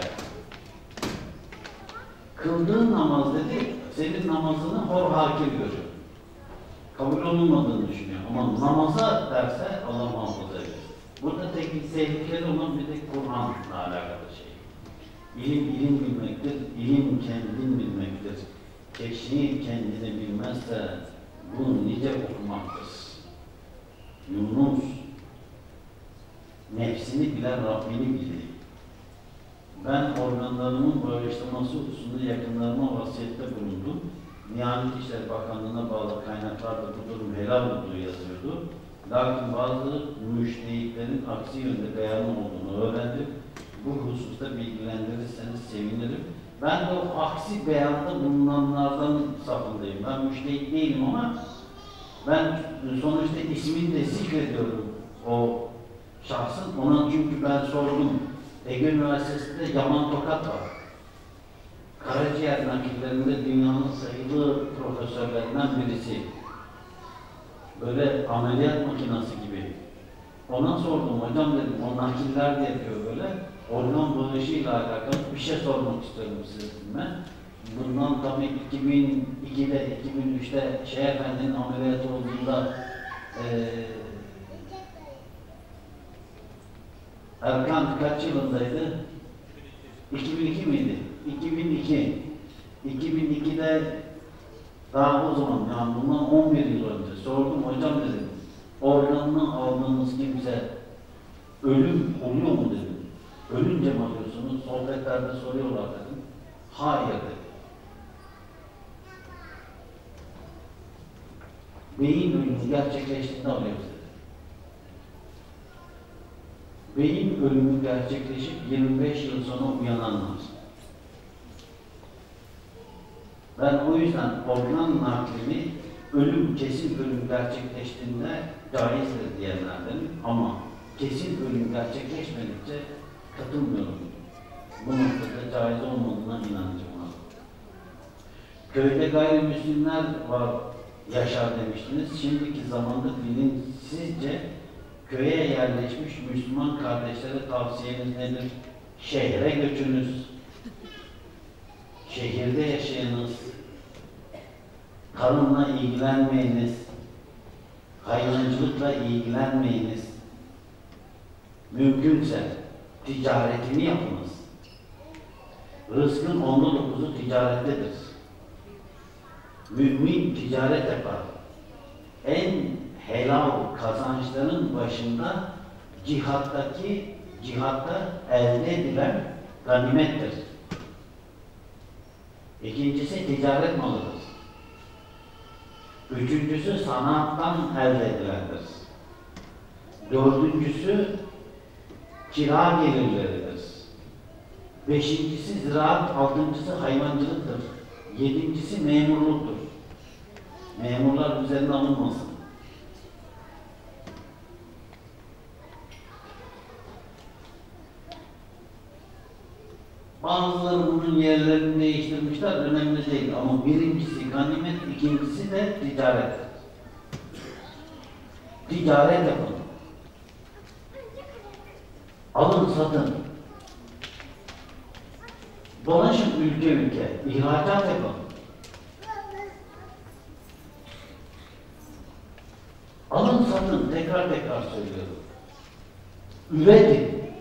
Kıldığın namaz dedi, senin namazını hor hakir görüyor. Kabul olunmadığını düşünüyor. Ama namaza derse Allah muhafaza eylesin. Burada tek tehlikeli olan bir de Kur'an'la alakalı şey. İlim bilmektir, ilim kendin bilmektir. Kişi kendini bilmezse bunu nice okumaktır. Yunus, nefsini bilen Rabbini bildi. Ben organlarımın bağışlaması hususunda yakınlarıma vasiyette bulundum. Diyanet İşleri Bakanlığı'na bağlı kaynaklarda bu durum helal olduğu yazıyordu. Lakin bazı müştehitlerin aksi yönde beyanı olduğunu öğrendim. Bu hususta bilgilendirirseniz sevinirim. Ben de o aksi beyanda bulunanlardan safındayım. Ben müştehit değilim ama ben sonuçta ismini de zikrediyorum o şahsın. Ona çünkü ben sordum. Ege Üniversitesi'nde Yaman Tokat var. Karaciğer nakillerinde dünyanın sayılı profesörlerinden birisi. Böyle ameliyat makinesi gibi. Ona sordum, hocam dedim, o nakiller de yapıyor böyle. Organ bağışıyla alakalı bir şey sormak istiyorum sizinle. Bundan tabii 2002'de, 2003'te Şeyh Efendi'nin ameliyatı olduğunda Erkan kaç yılındaydı? 2002 miydi? 2002. 2002'de daha o zaman, yani bundan 11 yıl önce sordum, hocam dedim, organını aldığınız kimse ölüm oluyor mu dedim. Ölünce mi alıyorsunuz? Sohbetlerde soruyorlar dedim. Hayır dedi. Beyin ölümü gerçekleştiğinde alıyoruz dedi. Beyin ölümü gerçekleşip 25 yıl sonra uyananlar. Ben o yüzden organ naklini kesin ölüm gerçekleştiğinde caizdir diyenlerdenim ama kesin ölüm gerçekleşmedikçe katılmıyorum. Bu noktada caiz olmadığına inancım var. Köyde gayrimüslimler var, yaşar demiştiniz. Şimdiki zamanda bilinçsizce köye yerleşmiş Müslüman kardeşlere tavsiyeniz nedir? Şehre göçünüz. Şehirde yaşayınız. Tarımla ilgilenmeyiniz. Hayvancılıkla ilgilenmeyiniz. Mümkünse ticaretini yapınız. Rızkın 9'u ticarettedir. Mümin ticaret yapar. En helal kazançların başında cihatta elde edilen ganimettir. İkincisi ticaret malıdır. Üçüncüsü sanattan elde edilendir. Dördüncüsü kira gelirleridir. Beşincisi ziraat, altıncısı hayvancılıktır. Yedincisi memurluktur. Memurlar üzerine alınmasın. Bazıları bunun yerlerini değiştirmişler, önemli değil. Ama birincisi ganimet, ikincisi de ticaret. Ticaret yapın. Alın, satın. Dolaşın ülke ülke, ihracat yapın. Alın, satın, tekrar söylüyorum. Üretin.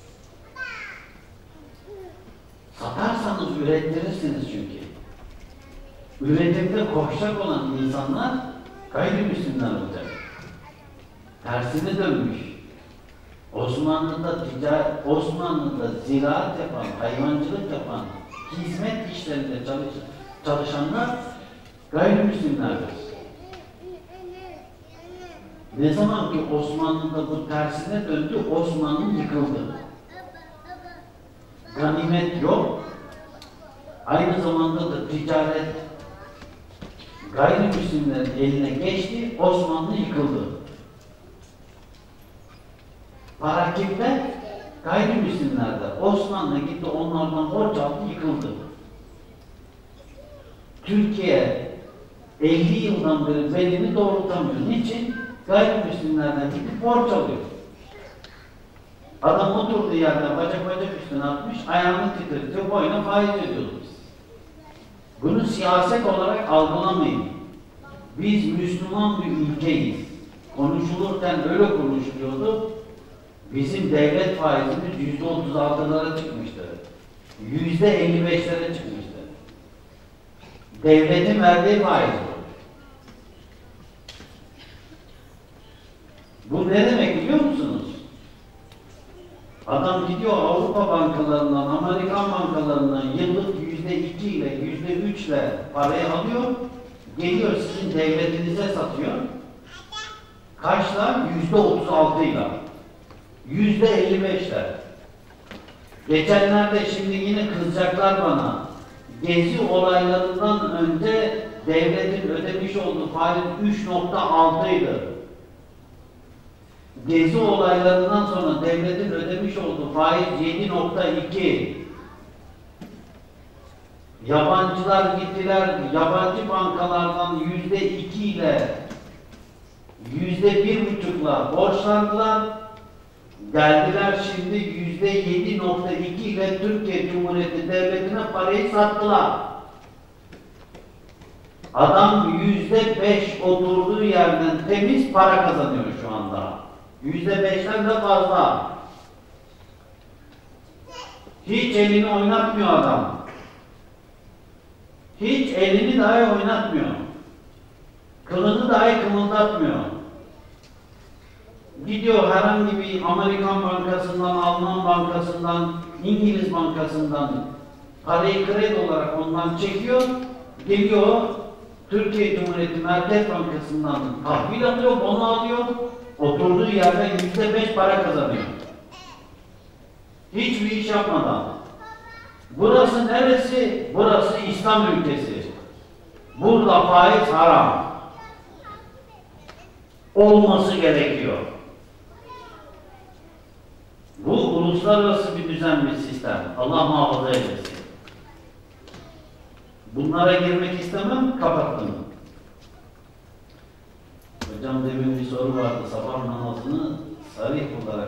Satarsanız ürettirirsiniz çünkü. Üretimde koşacak olan insanlar gayrimüslimler olacak. Tersine dönmüş. Osmanlı'da ziraat yapan, hayvancılık yapan, hizmet işlerinde çalışanlar gayrimüslimlerdir. Ne zaman ki Osmanlı'da bu tersine döndü, Osmanlı yıkıldı. Ganimet yok. Aynı zamanda da ticaret gayrimüslimlerin eline geçti, Osmanlı yıkıldı. Para kimde? Gayrimüslimlerde. Osmanlı gitti, onlardan borç aldı, yıkıldı. Türkiye 50 yıldan beri belini doğrultamıyor. Niçin? Gayrimüslimlerden gidip borç alıyor. Adam oturduğu yerden bacak üstüne atmış, ayağını titretiyor, boyuna faiz ödüyoruz biz. Bunu siyaset olarak algılamayın. Biz Müslüman bir ülkeyiz. Konuşulurken öyle konuşuluyordu. Bizim devlet faizimiz %36'lara çıkmıştı. %55'lere çıkmıştı. Devletin verdiği faiz bu. Bu ne demek biliyor musunuz? Adam gidiyor Avrupa bankalarından, Amerikan bankalarından yıllık %2 ile %3 ile parayı alıyor, geliyor sizin devletinize satıyor. Kaçla? %36 ile. %55 ile. Geçenlerde şimdi yine kızacaklar bana. Gezi olaylarından önce devletin ödemiş olduğu faiz 3.6 idi. Gezi olaylarından sonra devletin ödemiş olduğu faiz 7.2. Yabancılar gittiler, yabancı bankalardan %2 ile %1.5'la borçlandılar. Geldiler şimdi %7.2 ile Türkiye Cumhuriyeti Devleti'ne parayı sattılar. Adam %5 oturduğu yerden temiz para kazanıyor şu anda. %5'ten de fazla. Hiç elini oynatmıyor adam. Hiç elini dahi oynatmıyor. Kılını dahi kımıldatmıyor. Gidiyor herhangi bir Amerikan bankasından, Alman bankasından, İngiliz bankasından parayı kredi olarak ondan çekiyor. Geliyor Türkiye Cumhuriyeti Merkez Bankası'ndan tahvil alıyor, onu alıyor. Oturduğu yerden %5 para kazanıyor. Hiçbir iş yapmadan. Burası neresi? Burası İslam ülkesi. Burada faiz haram. Olması gerekiyor. Bu uluslararası bir düzen, bir sistem. Allah muhafaza eylesin. Bunlara girmek istemem, kapattım. Hocam demin bir soru vardı, sabah namazını sarih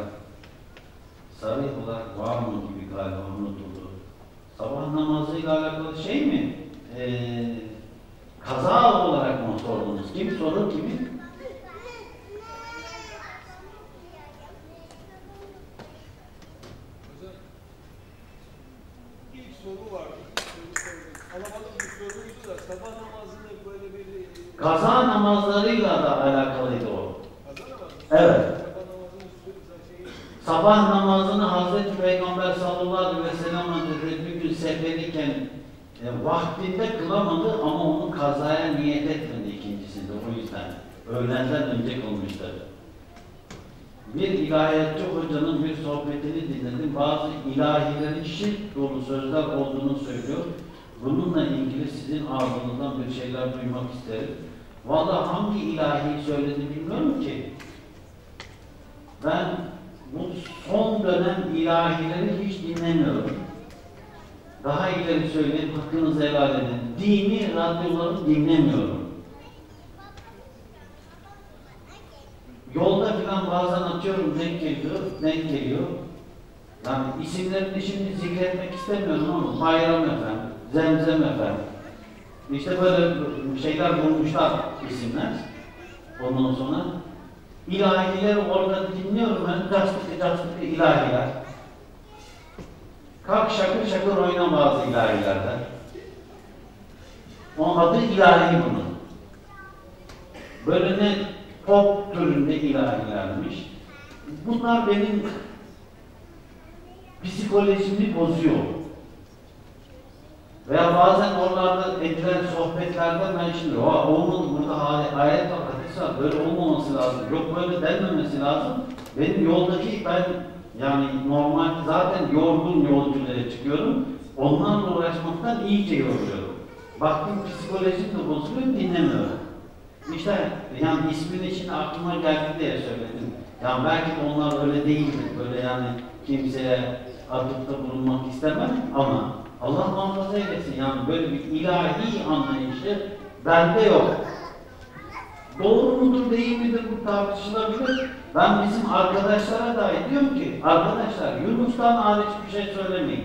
olarak var mı gibi galiba unutuldu. Sabah namazıyla alakalı şey mi? Kaza olarak mı sordunuz? Kim sordu, kimin? Hocam, ilk soru vardı. Alabalık bir soruydu da sabah namazını böyle bir... Kaza namazlarıyla da alakalıydı o. Kaza namazı? Evet. Sabah namazının şeyi... Sabah namazını Hazreti Peygamber sallallahu aleyhi ve sellem Hazretleri bir gün seferiyken Vaktinde kılamadı ama onu kazaya niyet etmedi ikincisinde. O yüzden öğlenden önce kılmıştır. Bir ilahiyatçı hocanın bir sohbetini dinledim. Bazı ilahilerin şirk dolu sözler olduğunu söylüyor. Bununla ilgili sizin ağzınızdan bir şeyler duymak isterim. Vallahi hangi ilahi söyledi bilmiyorum ki. Ben bu son dönem ilahileri hiç dinlemiyorum. Daha ileri söyleyeyim, hakkınızı helal edin. Dini radyoları dinlemiyorum. Yolda falan bazen açıyorum, denk geliyor. Yani isimlerini şimdi zikretmek istemiyorum ama Bayram Efendi, Zemzem Efendi. İşte böyle şeyler bulmuşlar isimler. Ondan sonra ilahileri orada dinliyorum ben, castıklı ilahiler. Kalk şakır şakır oyna bazı ilahilerden. Onun adı ilahi bunun. Böyle ne pop türünde ilahilermiş. Bunlar benim psikolojimi bozuyor. Veya bazen oralarda edilen sohbetlerde ben şimdi olmadı burada ayet var, hadis var, böyle olmaması lazım. Yok böyle denmemesi lazım. Benim yoldaki yani normal zaten yorgun yolculuğa çıkıyorum. Onlarla uğraşmaktan iyice yoruluyorum. Baktım psikolojim de bozuluyor, dinlemiyorum. İşte yani ismin için aklıma geldi diye söyledim. Yani belki de onlar öyle değildir. Böyle yani kimseye atıfta bulunmak istemem ama Allah muhafaza eylesin. Yani böyle bir ilahi anlayışı bende yok. Doğru mudur değil midir bu tartışılabilir. Ben bizim arkadaşlara dahi diyorum ki arkadaşlar Yunus'tan hariç bir şey söylemeyin.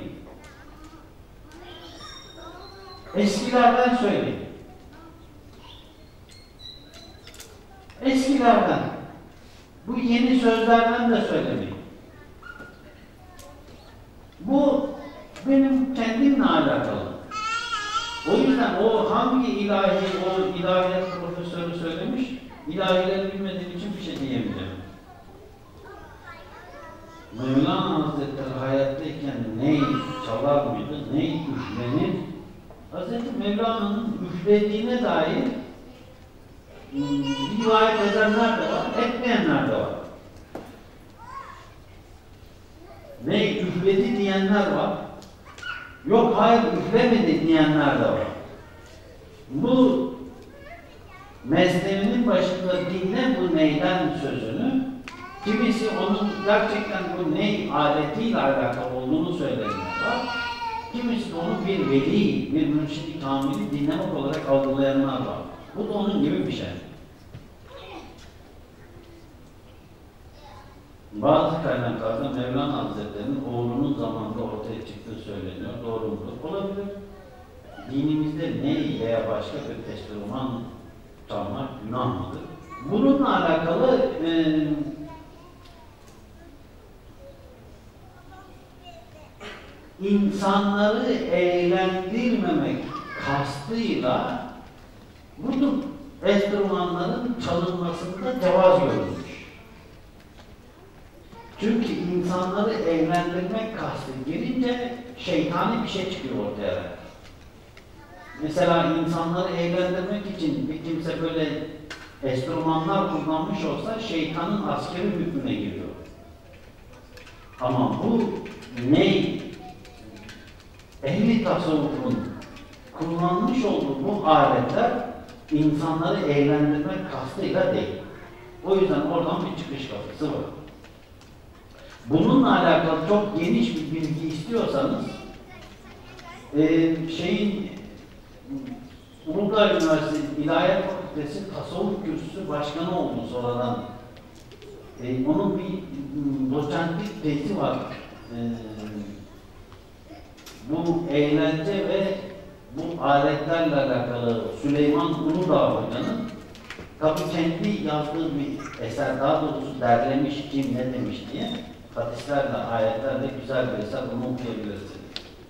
Eskilerden söyleyin. Eskilerden. Bu yeni sözlerden de söylemeyin. Bu benim kendimle alakalı. O yüzden o hangi o ilahiyat profesörü söylemiş, ilahileri bilmediğim için bir şey diyemeyeceğim. Mevlana Hazretleri hayattayken ney çalar mıydı, ney üflenir? Hazreti Mevlana'nın üflediğine dair rivayet edenler de var, etmeyenler de var. Ney üfledi diyenler var. Yok hayır üflemedi diyenler de var. Bu Mesnevi'nin başında dinle bu neyden sözünü, kimisi onun gerçekten bu ney aletiyle alakalı olduğunu söyleyenler var. Kimisi de onu bir veli, bir mürşid-i kamili dinlemek olarak algılayanlar var. Bu da onun gibi bir şey. Bazı kaynaklarda Mevlana Hazretleri'nin oğlunun zamanında ortaya çıktığı söyleniyor. Doğru mudur? Olabilir. Dinimizde ney veya başka bir enstrüman çalmak günah mıdır? Bununla alakalı insanları eğlendirmemek kastıyla bu enstrümanların çalınmasında cevaz görülmüş. Çünkü insanları eğlendirmek kastı girince şeytani bir şey çıkıyor ortaya. Mesela insanları eğlendirmek için bir kimse böyle enstrümanlar kullanmış olsa şeytanın askeri hükmüne giriyor. Ama bu ney? Ehli tasavvufun kullanmış olduğu bu aletler insanları eğlendirmek kastıyla değil. O yüzden oradan bir çıkış kapısı var. Bununla alakalı çok geniş bir bilgi istiyorsanız Uludağ Üniversitesi İlahiyat Fakültesi Tasavvuf Kürsüsü Başkanı oldu sonradan. Onun bir doçentlik tezi var. Bu eğlence ve bu aletlerle alakalı Süleyman Uludağ Hoca'nın tabi kendi yazdığı bir eser, daha doğrusu derlemiş kim ne demiş diye hadislerle, ayetlerle güzel bir eser, bunu okuyabilirsiniz.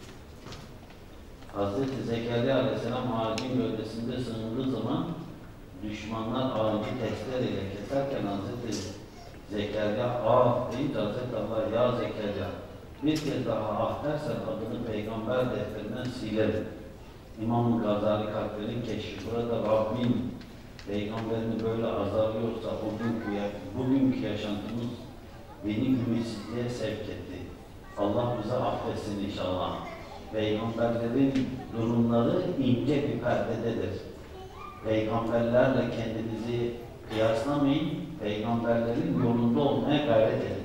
Hz. Zekeriya Aleyhisselam ağacın gövdesinde sığındığı zaman düşmanlar ağacı testereyle keserken Hz. Zekeriya ah deyince Hz. Allah ya Zekeriya bir kez daha ah dersen adını peygamber defterinden silerim. İmam Gazali Kalpler'in keşfi. Burada Rabbim Peygamberini böyle azarlıyorsa bugünkü yaşantımız beni ümitsizliğe sevk etti. Allah bize affetsin inşallah. Peygamberlerin durumları ince bir perdededir. Peygamberlerle kendinizi kıyaslamayın, peygamberlerin yolunda olmaya gayret edin.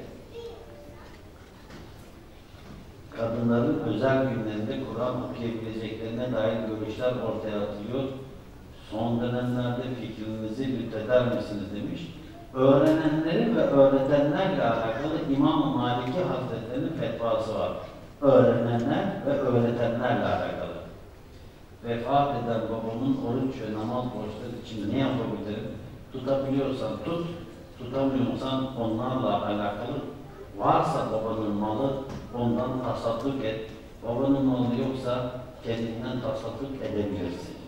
Kadınların özel günlerinde Kur'an okuyabileceklerine dair görüşler ortaya atılıyor. Son dönemlerde fikrinizi lütfeder misiniz demiş. Öğrenenleri ve öğretenlerle alakalı İmam-ı Maliki Hazretleri'nin fetvası var. Öğrenenler ve öğretenlerle alakalı. Vefat eden babamın oruç ve namaz borçları için ne yapabilirim? Tutabiliyorsan tut, tutamıyorsan onlarla alakalı. Varsa babanın malı, ondan tasadduk et. Babanın malı yoksa kendinden tasadduk edebilirsin.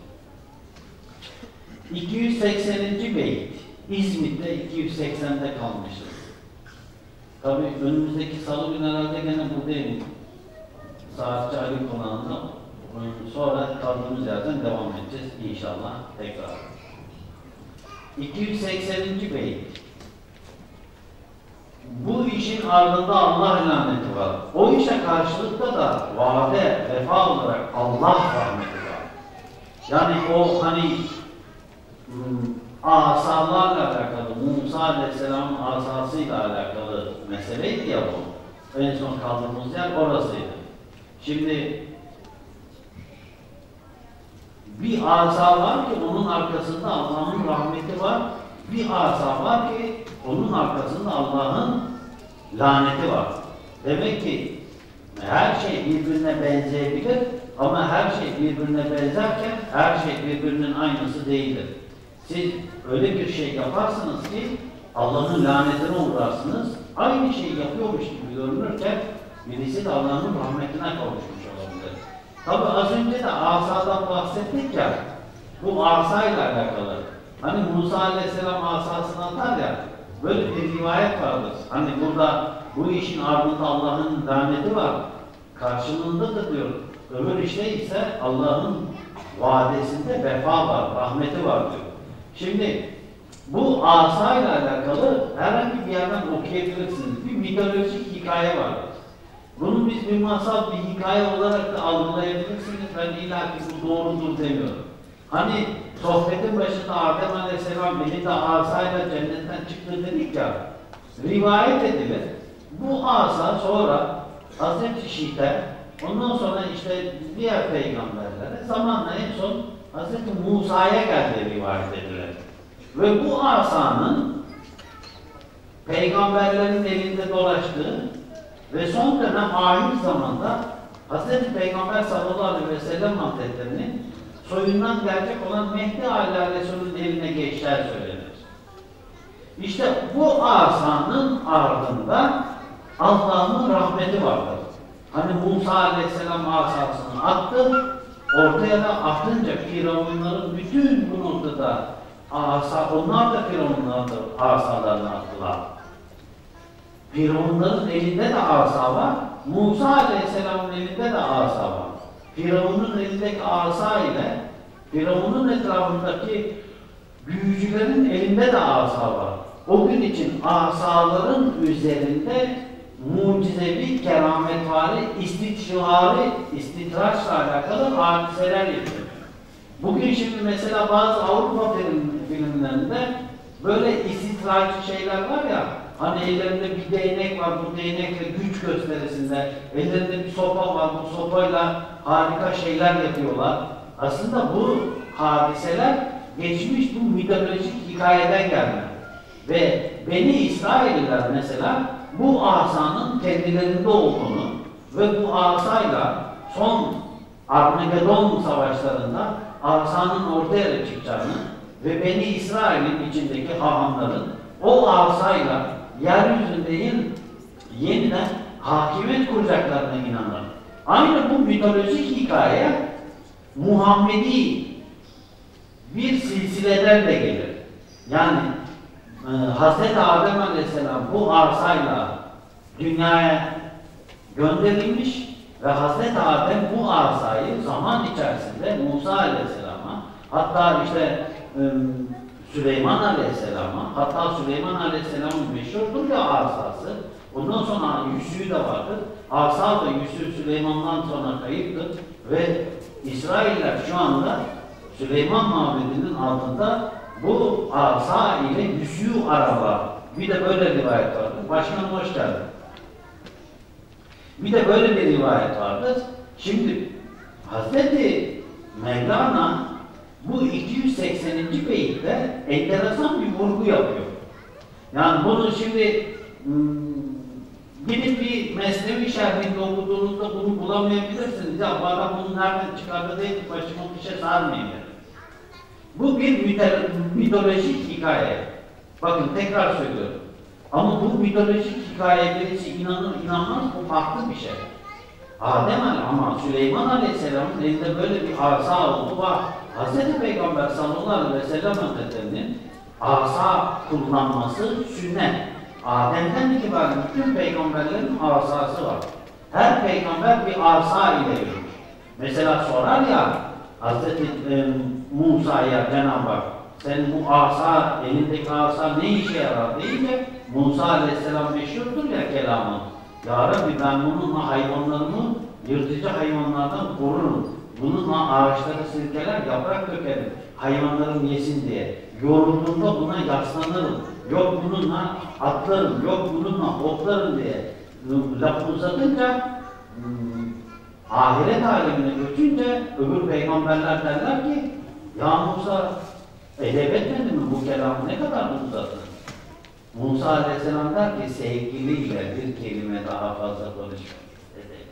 280. beyt. İzmit'te 280'de kalmışız. Tabii önümüzdeki salı günü herhalde gene buradayım. Saatçi Ali Konağı'nda. Sonra kaldığımız yerden devam edeceğiz inşallah tekrar. 280. beyt. Bu işin ardında Allah laneti var. O işe karşılıkta da vade, vefa olarak Allah rahmeti var. Yani o hani asalarla alakalı, Musa Aleyhisselam'ın asasıyla alakalı meseleydi ya bu. En son kaldığımız yer orasıydı. Şimdi bir asa var ki onun arkasında Allah'ın rahmeti var. Bir asa var ki onun arkasında Allah'ın laneti var. Demek ki her şey birbirine benzeyebilir ama her şey birbirine benzerken her şey birbirinin aynısı değildir. Siz öyle bir şey yaparsınız ki Allah'ın lanetine uğrarsınız. Aynı şeyi yapıyormuş gibi görünürken birisi de Allah'ın rahmetine kavuşmuş olabilir. Tabi az önce de asadan bahsettik ya, bu asayla alakalı. Hani Musa Aleyhisselam asasını atar ya, böyle bir rivayet vardır. Hani burada bu işin ardında Allah'ın laneti var. Karşılığında da diyor, öbür işte ise Allah'ın vadesinde vefa var, rahmeti var diyor. Şimdi bu asayla alakalı herhangi bir yerden okuyabilirsiniz. Bir mitolojik hikaye var. Bunu biz bir masal, bir hikaye olarak da algılayabilirsiniz. Ben illa ki bu doğrudur demiyorum. Hani sohbetin başında Adem Aleyhisselam beni de asayla cennetten çıktı dedik ya, rivayet edilir. Bu asa sonra Hazreti Şiit'e, ondan sonra işte diğer peygamberlere, zamanla en son Hazreti Musa'ya geldi rivayet edilir. Ve bu asanın peygamberlerin elinde dolaştığı ve son dönem ahir zamanda Hazreti Peygamber sallallahu aleyhi ve sellem Hazretleri'nin soyundan gelecek olan Mehdi Aleyhi Resulü'nün eline geçler söylenir. İşte bu asanın ardında Allah'ın rahmeti vardır. Hani Musa Aleyhisselam asasını attı, ortaya da atınca Firavunların bütün bu noktada onlar da Firavunların asalarını attılar. Firavunların elinde de asa var, Musa Aleyhisselam'ın elinde de asa var. Firavun'un elindeki asa ile Firavun'un etrafındaki büyücülerin elinde de asa var. O gün için asaların üzerinde mucizevi, kerametvari, istişari, istitraçla alakalı hadiseler yapıyor. Bugün şimdi mesela bazı Avrupa filmlerinde böyle istitraçlı şeyler var ya, hani ellerinde bir değnek var, bu değnekle güç gösterisinde, ellerinde bir sopa var, bu sopayla harika şeyler yapıyorlar. Aslında bu hadiseler geçmiş bu mitolojik hikayeden gelme. Ve Beni İsrailliler mesela bu asanın kendilerinde olduğunu ve bu asayla son Armagedon savaşlarında asanın ortaya çıkacağını ve Beni İsrail'in içindeki hahamların o asayla yeryüzünde yeniden hakimiyet kuracaklarına inanır. Aynı bu mitolojik hikaye Muhammedi bir silsileden de gelir. Yani Hazreti Adem Aleyhisselam bu arsayla dünyaya gönderilmiş Ve Hazreti Adem bu asayı zaman içerisinde Musa Aleyhisselam'a, hatta işte Süleyman Aleyhisselam'a, hatta Süleyman Aleyhisselam'ın meşhurdur ya asası, ondan sonra yüzüğü de vardır. Asa ve yüzüğü Süleyman'dan sonra kayıptır ve İsrailler şu anda Süleyman Mabedi'nin altında bu asa ile yüzüğü araba. Bir de böyle rivayet vardır. Başkanım hoş geldin. Bir de böyle bir rivayet vardır. Şimdi Hazreti Mevlana bu 280. beyitte enteresan bir vurgu yapıyor. Yani bunu şimdi gidip bir Mesnevi şerhinde okuduğunuzda bunu bulamayabilirsiniz. Ya bu adam bunu nereden çıkardı diye başıma bir şey sarmayın. Bu bir mitolojik hikaye. Bakın tekrar söylüyorum. Ama bu mitolojik hikaye birisi inanır inanmaz, bu farklı bir şey. Adem ama Süleyman Aleyhisselam'ın elinde böyle bir asa oldu var. Hz. Peygamber sallallahu aleyhi ve sellem Hazretleri'nin asa kullanması sünnet. Adem'den itibaren bütün peygamberlerin asası var. Her peygamber bir asa ile yürümüş. Mesela sorar ya Hz. Musa'ya Cenab-ı Hak, senin bu asa, elindeki asa ne işe yarar deyince Musa Aleyhisselam meşhurdur ya kelamı. Ya Rabbi ben bununla hayvanlarımı yırtıcı hayvanlardan korurum. Bununla ağaçları silkeler, yaprak dökerim. Hayvanlarım yesin diye. Yorulduğumda buna yaslanırım. Yok bununla atlarım, yok bununla hoplarım diye. Lafı uzatınca ahiret alemine götünce öbür peygamberler derler ki ya Musa edep etmedi mi bu kelamı ne kadar uzattın? Musa Aleyhisselam der ki sevgiliyle bir kelime daha fazla konuşmak istedim.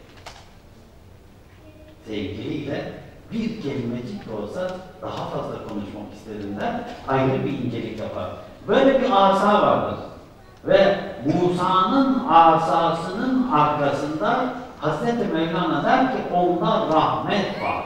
Sevgiliyle bir kelimecik de olsa daha fazla konuşmak istedim der. Ayrı bir incelik yapar. Böyle bir asa vardır. Ve Musa'nın asasının arkasında Hazreti Mevlana der ki onda rahmet var.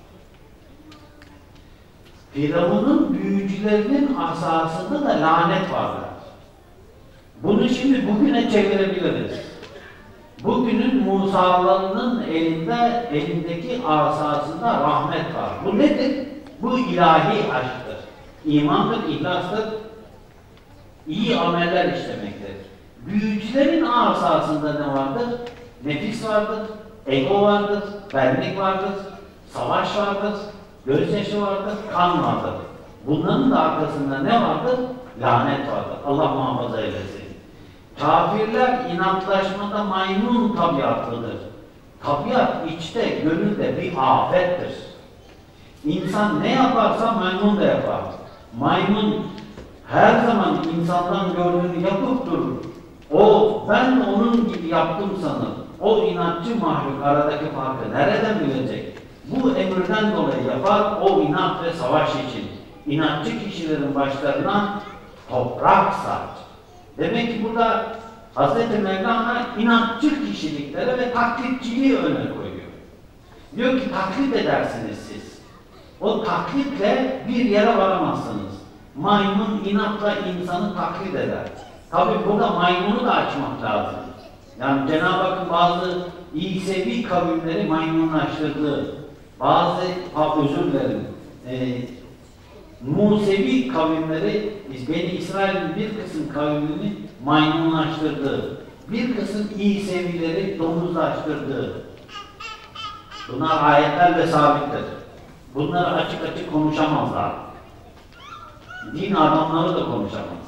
Firavun'un büyücülerinin asasında da lanet vardır. Bunu şimdi bugüne çevirebiliriz. Bugünün Musa'larının elindeki asasında rahmet var. Bu nedir? Bu ilahi aşktır. İmandır, ihlastır, iyi ameller işlemektir. Büyücülerin asasında ne vardır? Nefis vardır, ego vardır, benlik vardır, savaş vardır, gözyaşı vardır, kan vardır. Bunların da arkasında ne vardır? Lanet vardır. Allah muhafaza eylesin. Kafirler inatlaşmada maymun tabiatlıdır. Tabiat içte, gönülde bir afettir. İnsan ne yaparsa maymun da yapar. Maymun her zaman insandan gördüğünü yapıp durur. O, ben onun gibi yaptım sanır. O inatçı mahluk aradaki farkı nereden bilecek? Bu emirden dolayı yapar, o inat ve savaş için. İnatçı kişilerin başlarına toprak sar. Demek ki burada Hz. Mevlana inatçı kişiliklere ve taklitçiliği öne koyuyor. Diyor ki taklit edersiniz siz. O taklitle bir yere varamazsınız. Maymun inatla insanı taklit eder. Tabi burada maymunu da açmak lazım. Yani Cenab-ı Hakk'ın bazı İsevi kavimleri maymunlaştırdığı, bazı, özür dilerim, Musevi kavimleri, Beni İsrail'in bir kısım kavmini maymunlaştırdığı, bir kısım İsevileri domuzlaştırdığı. Bunlar ayetlerle sabittir. Bunları açık açık konuşamazlar. Din adamları da konuşamaz.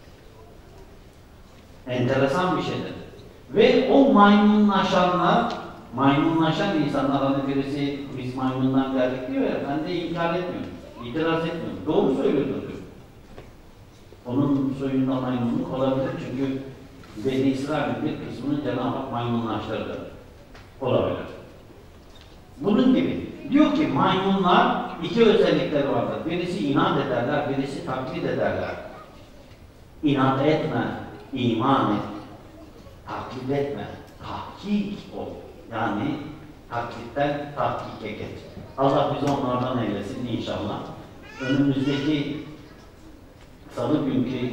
Enteresan bir şeydir. Ve o maymunlaşan insanlar, hani birisi biz maymundan geldik diyor ya, ben de inkar etmiyorum, itiraz etmiyorum. Doğru söylüyordur diyor. Onun soyunda maymunluk olabilir çünkü Beni İsrail'in bir kısmını Cenab-ı Hak maymunlaştırdı. Olabilir. Bunun gibi. Diyor ki maymunlar iki özellikleri vardır. Birisi inat ederler, birisi taklit ederler. İnat etme, iman et. Taklit etme, tahkik ol. Yani taklitten tahkike geç. Allah bizi onlardan eylesin inşallah. Önümüzdeki salı günkü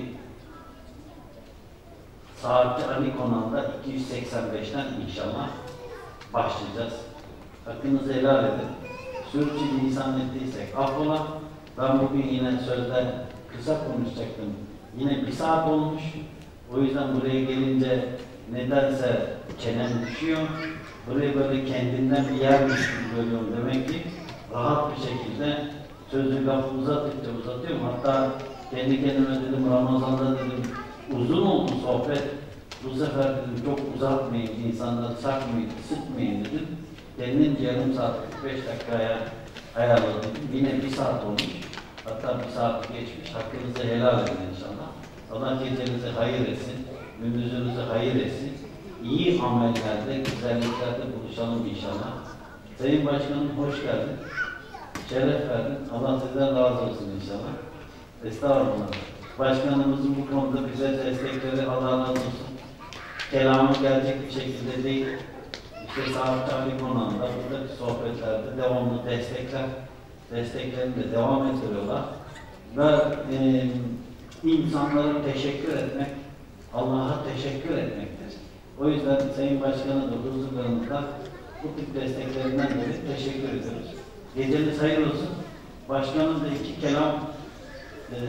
Saatçi Ali konağında 285'ten inşallah başlayacağız. Hakkınızı helal edin. Sürçülisan ettiysek affola. Ben bugün yine sözde kısa konuşacaktım. Yine 1 saat olmuş. O yüzden buraya gelince nedense çenem düşüyor. Burayı böyle kendinden bir yermiş gibi görüyorum. Demek ki rahat bir şekilde sözü lafı uzattıkça uzatıyorum. Hatta kendi kendime dedim, Ramazan'da dedim, uzun oldu sohbet. Bu sefer dedim çok uzatmayın, insanları sakmayın, sıkmayın dedim. Kendimce yarım saat 45 dakikaya ayarladım. Yine 1 saat olmuş. Hatta 1 saat geçmiş. Hakkınızı helal edin inşallah. Allah gecenizi hayır etsin. Gündüzünüzü hayır etsin. İyi amellerde, güzelliklerde buluşalım inşallah. Sayın Başkanım hoş geldin. Şeref verdin. Allah sizden razı olsun inşallah. Estağfurullah. Başkanımızın bu konuda bize destekleri Allah razı olsun. Kelamı gelecek bir şekilde değil. İşte Saat Tarih konağında, buradaki sohbetlerde devamlı desteklerini de devam ettiriyorlar. Ve insanlara teşekkür etmek, Allah'a teşekkür etmektir. O yüzden Sayın Başkan'a da huzurlarımızda bu tip desteklerinden dolayı teşekkür ediyoruz. Geceniz hayır olsun. Başkanım da 2 kelam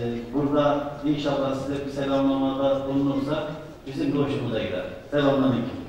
burada inşallah size bir selamlamada bulunursa bizim de hoşumuza gider. Selamünaleyküm.